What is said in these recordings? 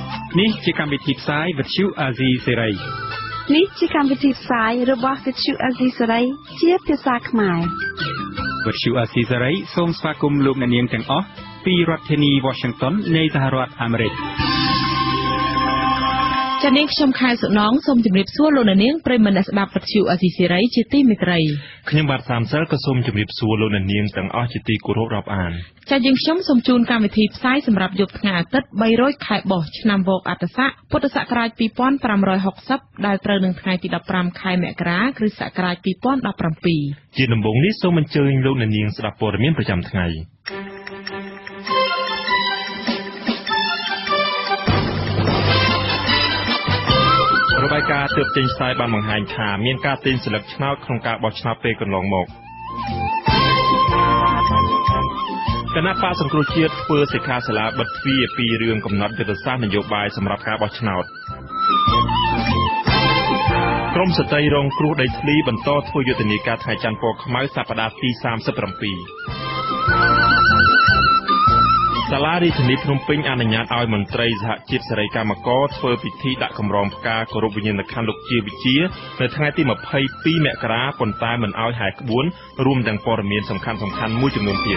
នេះជាកម្មវិធីផ្សាយវិទ្យុអាស៊ីសេរីនេះជាកម្មវិធីផ្សាយរបស់វិទ្យុអាស៊ីសេរីជាភាសាខ្មែរវិទ្យុអាស៊ីសេរីសូមស្វាគមន៍លោកអ្នកនាងទាំងអស់ពីរដ្ឋធានី Washington នៃសហរដ្ឋអាមេរិកចា៎នាងខ្ញុំខែសុណងសូមជម្រាបសួរលោកអ្នកនាងប្រិយមិត្តអ្នកស្ដាប់វិទ្យុអាស៊ីសេរីជាទីមេត្រីខ្ញុំបាទសាមសិលក៏សូមជម្រាបសួរលោកអ្នកនាងទាំងអស់ជាទីគោរពរាប់អានចា៎យើងខ្ញុំសូមជូនកម្មវិធីផ្សាយសម្រាប់យប់ថ្ងៃអាទិត្យ300ខែបុស្សឆ្នាំវកអត្តស័កពុទ្ធសករាជ2560ដែលត្រូវនឹងថ្ងៃទី15ខែមករាគ្រិស្តសករាជ2017 ជាដំបូងនេះសូមអញ្ជើញលោកអ្នកនាងស្ដាប់ព័ត៌មានប្រចាំថ្ងៃរបាយការណ៍ទើបចេញផ្សាយបានបង្ហាញថាមានការទិញស្លឹកឆ្នោតក្នុងការបោះឆ្នោតពេលកន្លងមកគណៈបកសង្គ្រោះជាតិធ្វើសិក្ខាសាលាបិទទ្វារពីរឿងកំណត់យុទ្ធសាស្ត្រនយោបាយសម្រាប់ការបោះឆ្នោតក្រមស្ត្រីរងគ្រោះដីធ្លីបន្តធ្វើយុទ្ធនាការថ្ងៃច័ន្ទពណ៌ខ្មៅសប្តាហ៍ទី37សាលារាជធានីភ្នំពេញអនុញ្ញាតឲ្យមន្ត្រីសហជីពសេរីកម្មករធ្វើពិធីដាក់កម្រងផ្កាគោរពវិញ្ញាណក្ខន្ធលោកជាវិជានៅថ្ងៃទី22មករាប៉ុន្តែមិនឲ្យហែកក្បួនរួមទាំងព័ត៌មានសំខាន់ៗមួយចំនួនទៀត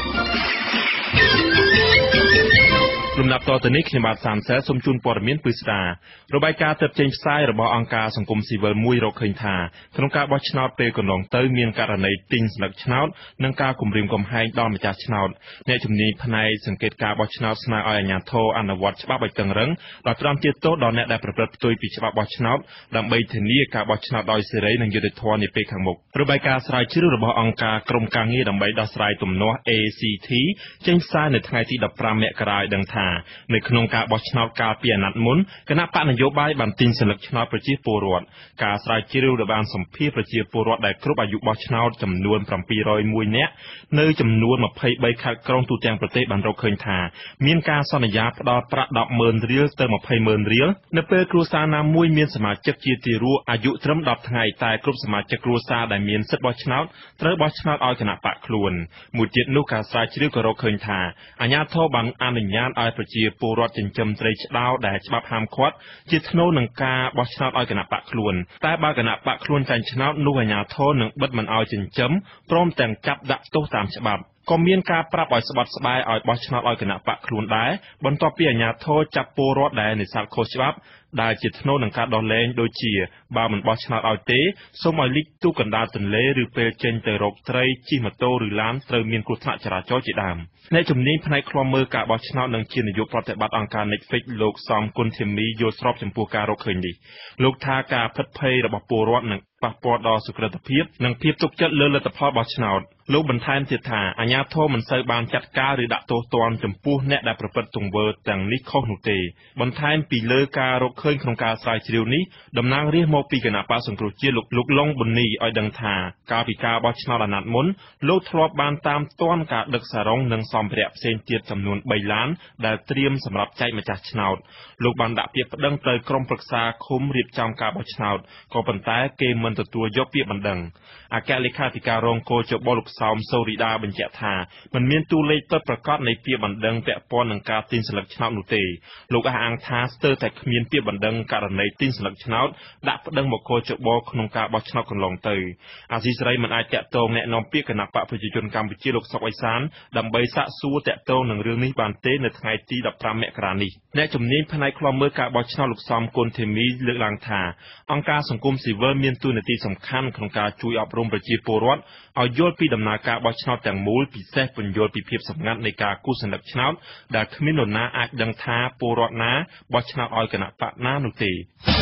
លំដាប់តទៅនេះខ្ញុំបាទសាមសែសូមជូនព័ត៌មានពិស្ដារបាយការណ៍ទើបចេញផ្សាយរបស់អង្គការសង្គមស៊ីវិលមួយរកឃើញថាក្នុងការបោះឆ្នោតពេលកន្លងទៅមានករណីទិញស្លឹកឆ្នោតនិងការគំរាមកំហែងដល់ម្ចាស់ឆ្នោតអ្នកជំនាញផ្នែកសង្កេតការបោះឆ្នោតស្នើឲ្យអាជ្ញាធរអនុវត្តច្បាប់ឲ្យតឹងរឹងដោយផ្តន្ទាទោសដល់អ្នកដែលប្រព្រឹត្តផ្ទុយពីច្បាប់បោះឆ្នោតដើម្បីធានាការបោះឆ្នោតដោយសេរីនិងយុត្តិធម៌នាពេលខាងមុខរបាយការណ៍ស្រាវជ្រាវរបស់អង្គការក្រុមការងារដើម្បីដោះស្រាយទំនាស់ ACT ចេញផ្សាយនៅថ្ងៃទី15មករាឲ្យដឹងថានៅក្នុងការបោះឆ្នោតកាលពីអាណត្តិមុនគណៈបកនយោបាយបានទិញស្លឹកឆ្នោតប្រជាពលរដ្ឋការស្រាវជ្រាវដែលបានសម្ភាសប្រជាពលរដ្ឋដែលគ្រប់អាយុបោះឆ្នោតចំនួន701នាក់នៅចំនួន23ខេត្តក្រុងទូទាំងប្រទេសបានរកឃើញថាមានការសន្យាផ្ដល់ប្រាក់ 10,000 រៀលទៅ 20,000 រៀលនៅពេលគ្រួសារណាមួយមានសមាជិកជាទារកអាយុត្រឹម10ថ្ងៃតែគ្រប់សមាជិកគ្រួសារដែលមានសិទ្ធិបោះឆ្នោតត្រូវបោះឆ្នោតឲ្យគណៈបកខ្លួនមួយទៀតនោះការស្រាវជ្រាវក៏រកឃើញថាអាជ្ញាធរបានអនុញ្ញាតឲ្យប្រជាពលរដ្ឋចិញ្ចឹមត្រីឆ្ដោដែលច្បាប់ហាមឃាត់ជាថ្នូរនឹងការបោះឆ្នោតឲ្យគណៈបកខ្លួនតែបើគណៈបកខ្លួនចាញ់ឆ្នោតនោះអាជ្ញាធរនឹងបិទមិនឲ្យចិញ្ចឹមព្រមទាំងចាប់ដាក់ទោសតាមច្បាប់ក៏មានការប្រាប់ឲ្យស្បត់ស្បាយឲ្យបោះឆ្នោតឲ្យគណៈបកខ្លួនដែរបន្ទាប់ពីអាជ្ញាធរចាប់ពលរដ្ឋដែលនេសាទខុសច្បាប់ដែលជាថ្នូរនឹងការដោះលែងដូចជាបើមិនបោះឆ្នោតឲ្យទេសូមឲ្យលិចទូកណ្ដាលទន្លេឬពេលចេញទៅរកត្រីជិះម៉ូតូឬឡានត្រូវមានគ្រោះថ្នាក់ចរាចរណ៍ជាដើមអ្នកជំនាញផ្នែកឃ្លាំមើលការបោះឆ្នោតនិងជានាយកប្រតិបត្តិអង្គការ Netflix លោកសំគុណធីមីយល់ស្របចំពោះការរកឃើញនេះលោកថាការផិតភ័យរបស់ពលរដ្ឋនឹងប៉ះពាល់ដល់សុខភាពនិងភាពទុកចិត្តលើលទ្ធផលបោះឆ្នោតលោកបន្ថែមទៀតថាអាជ្ញាធរមិនសូវបានចាត់ការឬដាក់ទោសទណ្ឌចំពោះអ្នកដែលប្រព្រឹត្តទង្វើទាំងនេះខុសនោះទេបន្ថែមពីលើការរកឃើញក្នុងការស្រាវជ្រាវនេះតំណាងរាស្ត្រមកពីគណៈបកសង្គ្រោះជាតិលោកឡុងប៊ុននីឲ្យដឹងថាកាលពីការបោះឆ្នោតអាណត្តិមុនលោកធ្លាប់បានតាមទាន់ការដឹកសារ៉ុងនិងសម្ភារៈផ្សេងទៀតចំនួន3ឡានដែលត្រៀមសម្រាប់ចែកម្ចាស់ឆ្នោតលោកបានដាក់ពាក្យប្តឹងទៅក្រុមប្រឹក្សាឃុំរៀបចំការបោះឆ្នោតក៏ប៉ុន្តែគេមិនទទួលយកពាក្យបណ្ដឹងអគ្គលេខាធិការរងគោចបលោកសោមសូរីដាបញ្ជាក់ថាមិនមានតួលេខពិតប្រាកដនៃពាក្យបណ្ដឹងពាក់ព័ន្ធនឹងការទិញស្លឹកឆ្នោតនោះទេលោកអះអាងថាស្ទើរតែគ្មានពាក្យបណ្ដឹងករណីទិញស្លឹកឆ្នោតដាក់ប្តឹងមកគោចបក្នុងការបោះឆ្នោតកន្លងទៅអាស៊ីសេរីមិនអាចតាក់ទងแนะនាំពាក្យគណៈបកប្រជាជនកម្ពុជាលោកសុកអេសានដើម្បីសាកសួរតាក់ទងនឹងរឿងនេះបានទេនៅថ្ងៃទី15មករានេះអ្នកជំនាញផ្នែកឃ្លាំមើលការបោះឆ្នោតលោកសំគុណធីមីលើកឡើងថាអង្គការសង្គមស៊ីវិលមានតួនាទីសំខាន់ក្នុងការជួយអប់រំប្រជាពលរដ្ឋឲ្យយល់ពីដំណើរការបោះឆ្នោតទាំងមូលពិសេសពន្យល់ពីភាពសម្ងាត់នៃការគូសសញ្ញាឆ្នោតដែលគ្មាននរណាអាចដឹងថាពលរដ្ឋណាបោះឆ្នោតឲ្យគណៈបកណានោះទេ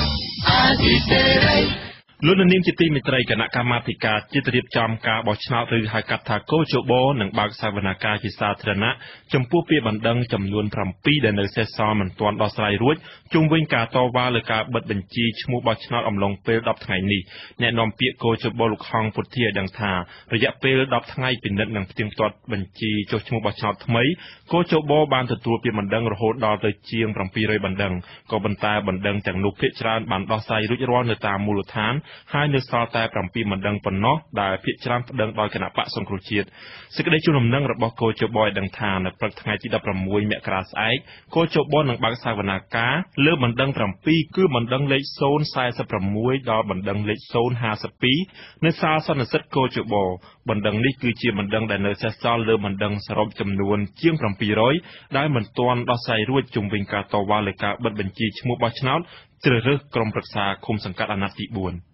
លោកនាងជាទីមេត្រីគណៈកម្មាធិការជាតិរៀបចំការបោះឆ្នោតឬហៅកាត់ថាកោជបនឹងបើកសវនកម្មជាសាធារណៈចំពោះពាក្យបណ្ដឹងចំនួន7ដែលនៅសេសសល់មិនទាន់ដោះស្រាយរួចជុំវិញការតវ៉ាលើការបិទបញ្ជីឈ្មោះបោះឆ្នោតអំឡុងពេល10ថ្ងៃនេះអ្នកនាំពាក្យកោជបលោកហងពុទ្ធាឲ្យដឹងថារយៈពេល10ថ្ងៃពិនិត្យនិងផ្ទៀងផ្ទាត់បញ្ជីចុះឈ្មោះបោះឆ្នោតថ្មីកោជបបានទទួលពាក្យបណ្ដឹងរហូតដល់ទៅជាង700បណ្ដឹងក៏ប៉ុន្តែបណ្ដឹងទាំងនោះភាគច្រើនបានដោះស្រាយរួចរាល់នៅតាមមូលដ្ឋានហើយនៅសល់តែ7បណ្ដឹងប៉ុណ្ណោះដែលភាគច្រើនប្តឹងដោយគណៈបកសង្គ្រោះជាតិសេចក្តីជូនដំណឹងរបស់គោចបឲ្យដឹងថានៅព្រឹកថ្ងៃទី16មករាស្អែកគោចបនឹងបើកសវនាការលើបណ្ដឹង7គឺបណ្ដឹងលេខ046ដល់បណ្ដឹងលេខ052នៅសាលសន្និសីទគោចបបណ្ដឹងនេះគឺជាបណ្ដឹងដែលនៅសេសសល់លើបណ្ដឹងសរុបចំនួនជាង700ដែលមិនទាន់ដោះស្រាយរួចជុំវិញការតវ៉ាលើការបិទបញ្ជីឈ្មោះបោះឆ្នោតជ្រើសរើសក្រុមប្រឹក្សាឃុំសង្កាត់អាណត្តិទី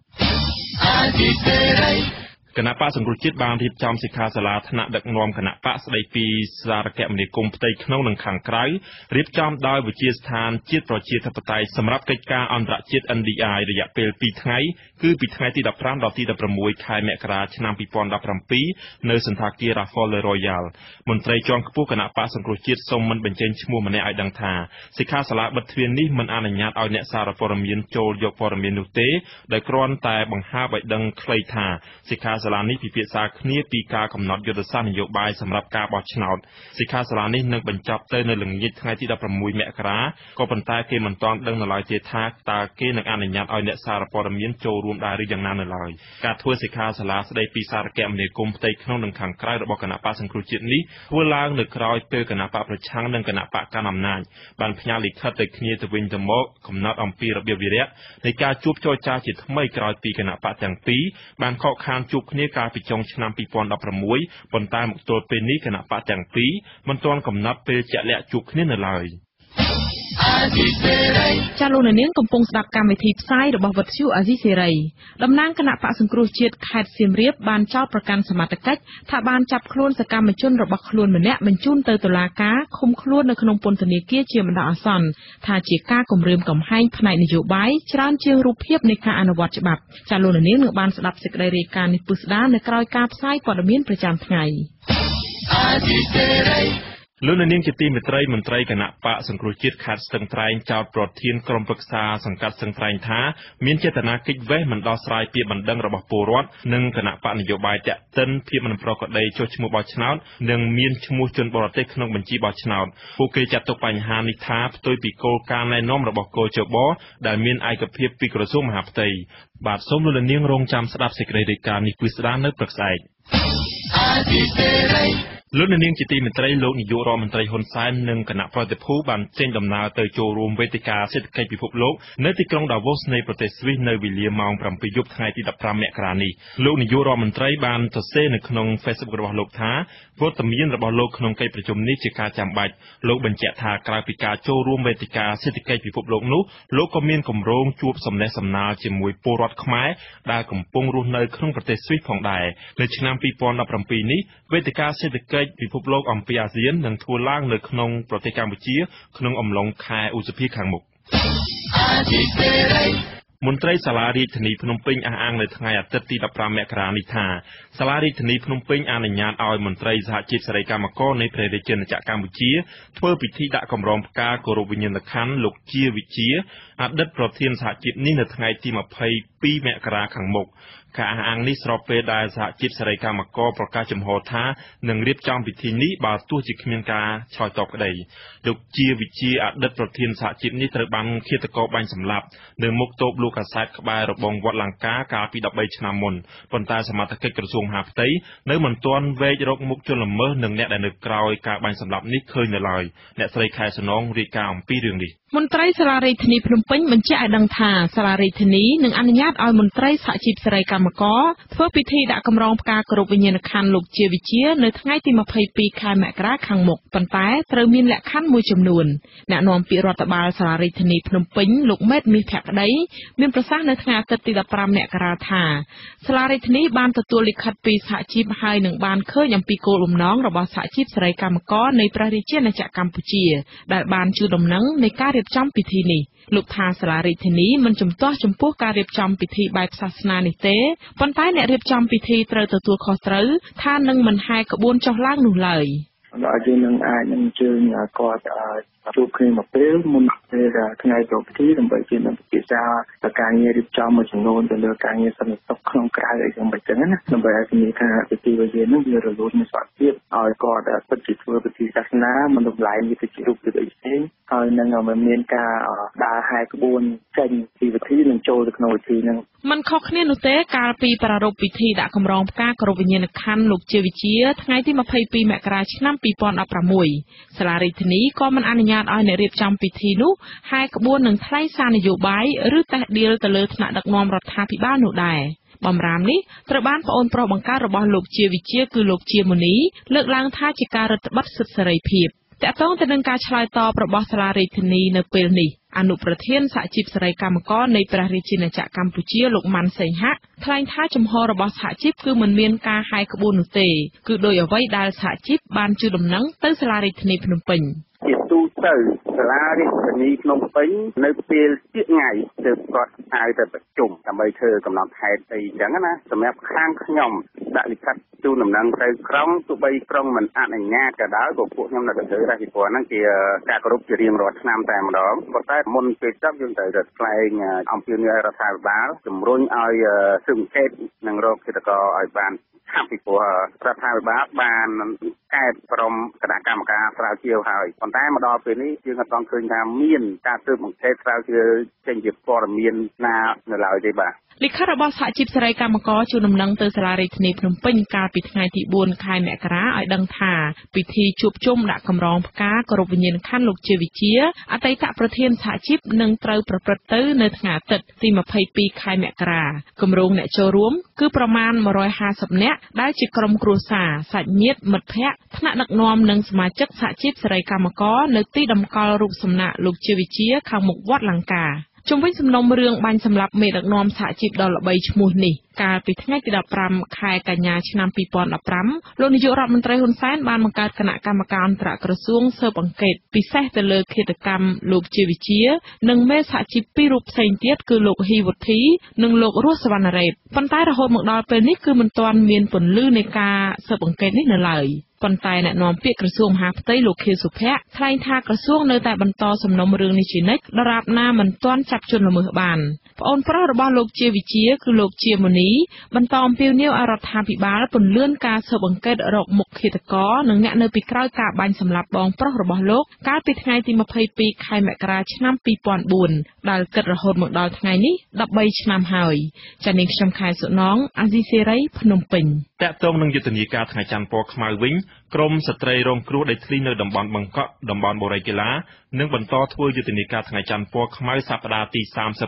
4គណៈបកសង្គ្រោះជាតិបានរៀបចំសិក្ខាសាលាថ្នាក់ដឹកនាំគណៈបកស្ដីពីសារគមនាគមន៍ផ្ទៃក្នុងនិងខាងក្រៅរៀបចំដោយវិទ្យាស្ថានជាតិប្រជាធិបតេយ្យសម្រាប់កិច្ចការអន្តរជាតិ NDI រយៈពេល2ថ្ងៃគឺពីថ្ងៃទី15ដល់ទី16ខែមករាឆ្នាំ2017នៅសន្តាគារ Raffles Le Royal មន្ត្រីជាន់ខ្ពស់គណៈបកសង្គ្រោះជាតិសូមមិនបញ្ចេញឈ្មោះម្នាក់ឲ្យដឹងថាសិក្ខាសាលាបិទទ្វារនេះមិនអនុញ្ញាតឲ្យអ្នកសារព័ត៌មានចូលយកព័ត៌មាននោះទេដោយគ្រាន់តែបង្ហើបឲ្យដឹងខ្លីថាសិក្ខាសាលានេះពិភាក្សាគ្នាពីការកំណត់យុទ្ធសាស្ត្រនយោបាយសម្រាប់ការបោះឆ្នោតសិក្ខាសាលានេះនឹងបញ្ចប់ទៅនៅល្ងាចថ្ងៃទី16មករាក៏ប៉ុន្តែគេមិនទាន់ដឹងនៅឡើយទេថាតើគេនឹងអនុញ្ញាតឲ្យអ្នកសារព័ត៌មានចូលរួមដែរឬយ៉ាងណានៅឡើយការធ្វើសិក្ខាសាលាស្ដីពីសារគមនាគមន៍ផ្ទៃក្នុងនិងខាងក្រៅរបស់គណៈបកសង្គ្រោះជាតិនេះធ្វើឡើងនៅក្រៅពេលគណៈបកប្រឆាំងនិងគណៈបកកណ្ដាលអំណាចបានផ្ញើលិខិតទៅគ្នាទៅវិញទៅមកកំណត់អំពីរបៀបវិរៈនៃការជួបចរចាជាថ្មីក្រោយពីគណៈបកទាំងពីរបានខកខានជួបគ្នាកាលពីចុងឆ្នាំ2016ប៉ុន្តែមកទល់ពេលនេះគណៈបកទាំងពីរមិនទាន់កំណត់ពេលជាក់លាក់ជួបគ្នានៅឡើយចាលោកនាងកំពុងស្ដាប់កម្មវិធីផ្សាយរបស់វិទ្យុអាស៊ីសេរីតំណាងគណៈបកសង្គ្រោះជាតិខេត្តសៀមរាបបានចោទប្រកាន់សមត្ថកិច្ចថាបានចាប់ខ្លួនសកម្មជនរបស់ខ្លួនម្នាក់បញ្ជូនទៅតុលាការឃុំខ្លួននៅក្នុងពន្ធនាគារជាបណ្ដោះអាសន្នថាជាការគំរាមកំហែងផ្នែកនយោបាយច្រើនជាងរូបភាពនៃការអនុវត្តច្បាប់ចាលោកនាងនឹងបានស្ដាប់សេចក្តីរាយការណ៍នេះពុស្ដានៅក្រោយការផ្សាយព័ត៌មានប្រចាំថ្ងៃលោកនាងជាទីមេត្រីមន្ត្រីគណៈបកសង្គ្រោះជាតិខេត្តស្ទឹងត្រែងចោទប្រធានក្រុមប្រឹក្សាសង្កាត់ស្ទឹងត្រែងថាមានចេតនាគេចវេះមិនដោះស្រាយពាក្យបណ្ដឹងរបស់ពលរដ្ឋនិងគណៈបកនយោបាយតាក់ទិនភាពមិនប្រក្រតីចុះឈ្មោះបោះឆ្នោតនិងមានឈ្មោះជនបរទេសក្នុងបញ្ជីបោះឆ្នោតពួកគេចាត់ទុកបញ្ហានេះថាផ្ទុយពីគោលការណ៍ណែនាំរបស់គោចបដែលមានឯកភាពពីក្រសួងមហាផ្ទៃបាទសូមលោកនាងរងចាំស្ដាប់សេចក្តីរាយការណ៍នេះពីស្ដារនៅព្រឹកស្អែកលោកនាងជាទីមេត្រីលោកនាយករដ្ឋមន្ត្រីហ៊ុនសែននិងគណៈប្រតិភូបានចេញដំណើរទៅចូលរួមវេទិកាសេដ្ឋកិច្ចពិភពលោកនៅទីក្រុង Davos នៃប្រទេសស្វីសនៅវេលាម៉ោង 7 យប់ថ្ងៃទី15មករានេះលោកនាយករដ្ឋមន្ត្រីបានសរសេរនៅក្នុង Facebook របស់លោកថាវត្តមានរបស់លោកក្នុងកិច្ចប្រជុំនេះជាការចាំបាច់លោកបញ្ជាក់ថាក្រៅពីការចូលរួមវេទិកាសេដ្ឋកិច្ចពិភពលោកនោះលោកក៏មានគម្រោងជួបសំណេះសំណាលជាមួយពលរដ្ឋខ្មែរដែលកំពុងរស់នៅក្នុងប្រទេសស្វីសផងដែរនៅឆ្នាំ2017នេះវេទិកាសេដ្ឋកិច្ចពិភពលោកអំពីអាស៊ាននឹងធ្វើឡើងនៅក្នុងប្រទេសកម្ពុជាក្នុងអំឡុងខែឧសភាខាងមុខមន្ត្រីសាលារាជធានីភ្នំពេញអះអាងនៅថ្ងៃអាទិត្យទី15មករានេះថាសាលារាជធានីភ្នំពេញអនុញ្ញាតឲ្យមន្ត្រីសហជីពសេរីកម្មករនៃព្រះរាជាណាចក្រកម្ពុជាធ្វើពិធីដាក់កម្រងផ្កាគោរពវិញ្ញាណក្ខន្ធលោកជាវិជាអតីតប្រធានសហជីពនេះនៅថ្ងៃទី22មករាខាងមុខការអះអាងនេះស្របពេលដែលសហជីពសេរីកម្មករប្រកាសចំហថានឹងរៀបចំពិធីនេះបើទោះជាគ្មានការឆ្លើយតបក្តីលោកជាវិជាអតីតប្រធានសហជីពនេះត្រូវបានឃាតករបាញ់សម្លាប់នៅមុខតូបលោកកាសែតក្បែររបងវត្តលង្កាកាលពី13ឆ្នាំមុនប៉ុន្តែសមត្ថកិច្ចក្រសួងមហាផ្ទៃនៅមិនទាន់វែករកមុខជនល្មើសនិងអ្នកដែលនៅក្រោយការបាញ់សម្លាប់នេះឃើញនៅឡើយអ្នកស្រីខែសំណងរាយការណ៍អំពីរឿងនេះមន្ត្រីសាលារដ្ឋាភិបាលភ្នំពេញបញ្ជាក់ឲ្យដឹងថាសាលារដ្ឋាភិបាលនឹងអនុញ្ញាតឲ្យមន្ត្រីសហជីពសេរីកម្មករធ្វើពិធីដាក់កម្រងផ្កាគោរពវិញ្ញាណក្ខន្ធលោកជាវិជានៅថ្ងៃទី22ខែមករាខាងមុខប៉ុន្តែត្រូវមានលក្ខខណ្ឌមួយចំនួនអ្នកនាំពាក្យរដ្ឋបាលសាលារដ្ឋាភិបាលភ្នំពេញលោកមេតមាសភក្តីមានប្រសាសន៍នៅថ្ងៃអាទិត្យទី15មករាថាសាលារដ្ឋាភិបាលបានទទួលលិខិតពីសហជីពហើយនឹងបានឃើញអំពីគោលបំណងរបស់សហជីពសេរីកម្មករនៃព្រះរាជាណាចក្រកម្ពុជាដែលបានជួយដំណឹងនៃការរៀបចំពិធីនេះលោកថាសាលារដ្ឋាភិបាលមិនជំទាស់ចំពោះការរៀបចំពិធីបែបសាសនានេះទេប៉ុន្តែអ្នករៀបចំពិធីត្រូវទទួលខុសត្រូវថានឹងមិនហែកក្បួនចុះឡើងនោះឡើយដល់យើងនឹងអាចនឹងជើញគាត់ជួបគ្នាមកពេលមុនពេលថ្ងៃប្រពៃដើម្បីជានឹងពិសាការងាររៀបចំមួយចំនួនទៅលើការងារសន្តិសុខក្នុងក្រៅអីយ៉ាងម៉េចចឹងណាដើម្បីឲ្យមានថាពិធីវិញ្ញាណនឹងវារលូនមានសុខភាពឲ្យគាត់ពិតជាធ្វើពិធីសាសនាមិនរំលាយវិធីរូបភាពអីផ្សេងហើយនឹងមិនមានការដើរហែកក្បួនចេញពីពិធីនឹងចូលទៅក្នុងពិធីនឹងមិនខុសគ្នានោះទេកាលពីប្រារព្ធពិធីដាក់កម្រងផ្កាគោរពវិញ្ញាណក្ខន្ធលោកជាវិជាថ្ងៃទី22មករាឆ្នាំ2016សាលារាជធានីក៏មិនអនុញ្ញាតឲ្យអ្នករៀបចំពិធីនោះហែកក្បួននឹងថ្លែងសារនយោបាយឬតេះដៀលទៅលើថ្នាក់ដឹកនាំរដ្ឋាភិបាលនោះដែរបំរាមនេះត្រូវបានប្អូនប្រុសបង្កើតរបស់លោកជាវិជាគឺលោកជាមុនីលើកឡើងថាជាការរឹតបន្តឹងសិទ្ធិសេរីភាពតកតងទៅនឹងការឆ្លើយតបរបស់សាលារាជធានីនៅពេលនេះអនុប្រធានសហជីពសេរីកម្មករនៃព្រះរាជាណាចក្រកម្ពុជាលោកម៉ាន់សេងហាក់ថ្លែងថាចំហរបស់សហជីពគឺមិនមានការហែកក្បួននោះទេគឺដោយអ្វីដែលសហជីពបានជូនដំណឹងទៅសាលារាជធានីភ្នំពេញជាទូទៅសាលារាជធានីភ្នំពេញនៅពេលជាថ្ងៃទើបគាត់ហៅទៅប្រជុំដើម្បីធ្វើកំណត់ហេតុអីចឹងណាសម្រាប់ខាងខ្ញុំដាក់លិខិតជូនដំណឹងទៅក្រុងទោះបីក្រុងមិនអនុញ្ញាតក៏ដោយក៏ពួកខ្ញុំនៅតែធ្វើដែរពីព្រោះហ្នឹងជាការគោរពជារៀងរាល់ឆ្នាំតែម្ដងប៉ុន្តែមុនពេលចប់យើងត្រូវតែថ្លែងអំពាវនាវរដ្ឋាភិបាលជំរុញឲ្យស៊ើបអង្កេតនិងរកឃាតករឲ្យបានពីព្រោះរដ្ឋាភិបាលបានកែប្រមគណៈកម្មការស្រាវជ្រាវហើយប៉ុន្តែមកដល់ពេលនេះយើងអត់ឃើញថាមានការស៊ើបអង្កេតស្រាវជ្រាវចេញជាព័ត៌មានណានៅឡើយទេបាទលិខិតរបស់សហជីពសេរីកម្មករជូនដំណឹងទៅសាលារាជធានីភ្នំពេញកាលពីថ្ងៃទី4ខែមករាឲ្យដឹងថាពិធីជួបជុំដាក់កម្រងផ្កាគោរពវិញ្ញាណក្ខន្ធលោកជាវិជាអតីតប្រធានសហជីពនឹងត្រូវប្រព្រឹត្តទៅនៅថ្ងៃអាទិត្យទី22ខែមករាគម្រោងអ្នកចូលរួមគឺប្រមាណ150នាក់ដែលជាក្រុមគ្រួសារសាច់ញាតិមិត្តភ័ក្តិថ្នាក់ដឹកនាំនិងសមាជិកសហជីពសេរីកម្មករនៅទីតម្កល់រូបសំណាកលោកជាវិជាខាងមុខវត្តលង្កាជុំវិញសំណុំរឿងបាញ់សម្លាប់មេដឹកនាំសហជីពដ៏ល្បីឈ្មោះនេះកាលពីថ្ងៃទី15ខែកញ្ញាឆ្នាំ2015លោកនាយករដ្ឋមន្ត្រីហ៊ុនសែនបានបង្កើតគណៈកម្មការអន្តរក្រសួងស៊ើបអង្កេតពិសេសទៅលើឃាតកម្មលោកជាវិជានិងមេសហជីពពីររូបផ្សេងទៀតគឺលោកហ៊ីវុធីនិងលោករស់សវណ្ណរ៉េតប៉ុន្តែរហូតមកដល់ពេលនេះគឺមិនទាន់មានពន្លឺនៃការស៊ើបអង្កេតនេះនៅឡើយប៉ុន្តែអ្នកនាំពាក្យក្រសួងមហាផ្ទៃលោកខៀវសុភ័ក្រថ្លែងថាក្រសួងនៅតែបន្តសំណុំរឿងនេះជានិច្ចដរាបណាមិនទាន់ចាប់ជនល្មើសបានប្អូនប្រុសរបស់លោកជាវិជាគឺលោកជាមុនីបន្តអំពាវនាវឲ្យរដ្ឋាភិបាលពន្យាការស៊ើបអង្កេតរកមុខឃាតករនិងអ្នកនៅពីក្រោយការបាញ់សម្លាប់បងប្រុសរបស់លោកកាលពីថ្ងៃទី22ខែមករាឆ្នាំ2004ដែលគិតរហូតមកដល់ថ្ងៃនេះ13ឆ្នាំហើយចា៎នាងខ្ញុំខែសុណងអាស៊ីសេរីភ្នំពេញតកតងនឹងយុទ្ធនាការថ្ងៃច័ន្ទពណ៌ខ្មៅវិញក្រមស្ត្រីរងគ្រោះដីធ្លីនៅតំបន់បឹងកក់តំបន់បូរីកីឡានឹងបន្តធ្វើយុទ្ធនាការថ្ងៃច័ន្ទពណ៌ខ្មៅសប្តាហ៍ទី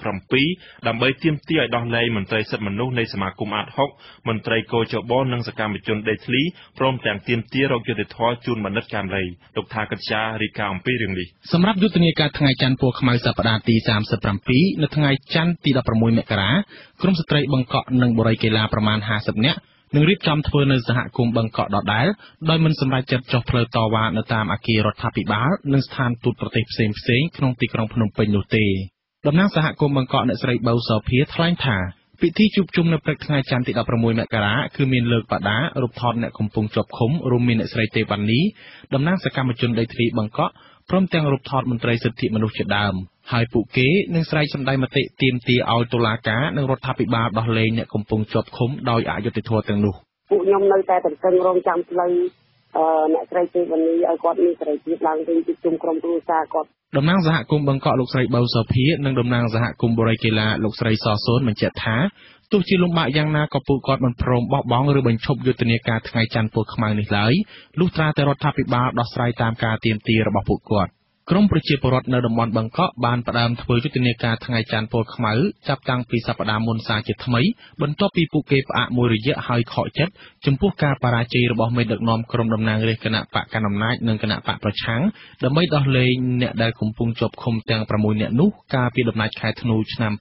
37ដើម្បីទាមទារឲ្យដោះលែងមន្ត្រីសិទ្ធិមនុស្សនៃសមាគមអាត6មន្ត្រីកោជបនិងសកម្មជនដីធ្លីព្រមទាំងទាមទាររកយុត្តិធម៌ជូនបណ្ឌិតកាមលីលោកថាកិត្យារីកាអំពីរឿងនេះសម្រាប់យុទ្ធនាការថ្ងៃច័ន្ទពណ៌ខ្មៅសប្តាហ៍ទី37នៅថ្ងៃច័ន្ទទី16មករាក្រមស្ត្រីបឹងកក់និងបូរីកីឡាប្រមាណ50នាក់នឹងរៀបចំធ្វើនៅសហគមន៍បឹងកក់ដដែលដោយមិនសម្រេចចិត្តចុះផ្លូវតវ៉ានៅតាមអគាររដ្ឋាភិបាលនិងស្ថានទូតប្រទេសផ្សេងៗក្នុងទីក្រុងភ្នំពេញនោះទេតំណាងសហគមន៍បឹងកក់អ្នកស្រីប៊ៅសោភាថ្លែងថាពិធីជួបជុំនៅព្រឹកថ្ងៃច័ន្ទទី16មករាគឺមានលើកបដារូបថតអ្នកកំពុងជាប់ឃុំរួមមានអ្នកស្រីទេវណ្ណីតំណាងសកម្មជនដីធ្លីបឹងកក់ព្រមទាំងរូបថតមន្ត្រីសិទ្ធិមនុស្សជាដើមហើយពួកគេនឹងស្រែកសម្ដែងមតិទាមទារឲ្យតុលាការនិងរដ្ឋាភិបាលដោះលែងអ្នកកំពុងជាប់ឃុំដោយអយុត្តិធម៌ទាំងនោះពួកខ្ញុំនៅតែតន្ទឹងរង់ចាំផ្លូវអ្នកស្រីទេវណ្ណីឲ្យគាត់មានសេរីភាពឡើងវិញជួបជុំក្រុមគ្រួសារគាត់តំណាងសហគមន៍បឹងកក់លោកស្រីប៊ៅសោភានិងតំណាងសហគមន៍បូរីកីឡាលោកស្រីសសូនបញ្ជាក់ថាទោះជាលំបាកយ៉ាងណាក៏ពួកគាត់មិនព្រមបោះបង់ឬបញ្ឈប់យុទ្ធនាការថ្ងៃច័ន្ទពណ៌ខ្មៅនេះឡើយលុះត្រាតែរដ្ឋាភិបាលដោះស្រាយតាមការទាមទាររបស់ពួកគាត់ក្រមប្រជាពលរដ្ឋនៅតំបន់បឹងកក់បានផ្ដើមធ្វើយុទ្ធនាការថ្ងៃច័ន្ទពណ៌ខ្មៅចាប់តាំងពីសប្តាហ៍មុនសារជាថ្មីបន្ទាប់ពីពួកគេផ្អាកមួយរយៈហើយខកចិត្តចំពោះការបរាជ័យរបស់មេដឹកនាំក្រុមតំណាងរាស្ត្រគណៈបកកណ្ដាលអំណាចនិងគណៈបកប្រឆាំងដើម្បីដោះលែងអ្នកដែលកំពុងជាប់ឃុំទាំង6នាក់នោះកាលពីដំណាច់ខែធ្នូឆ្នាំ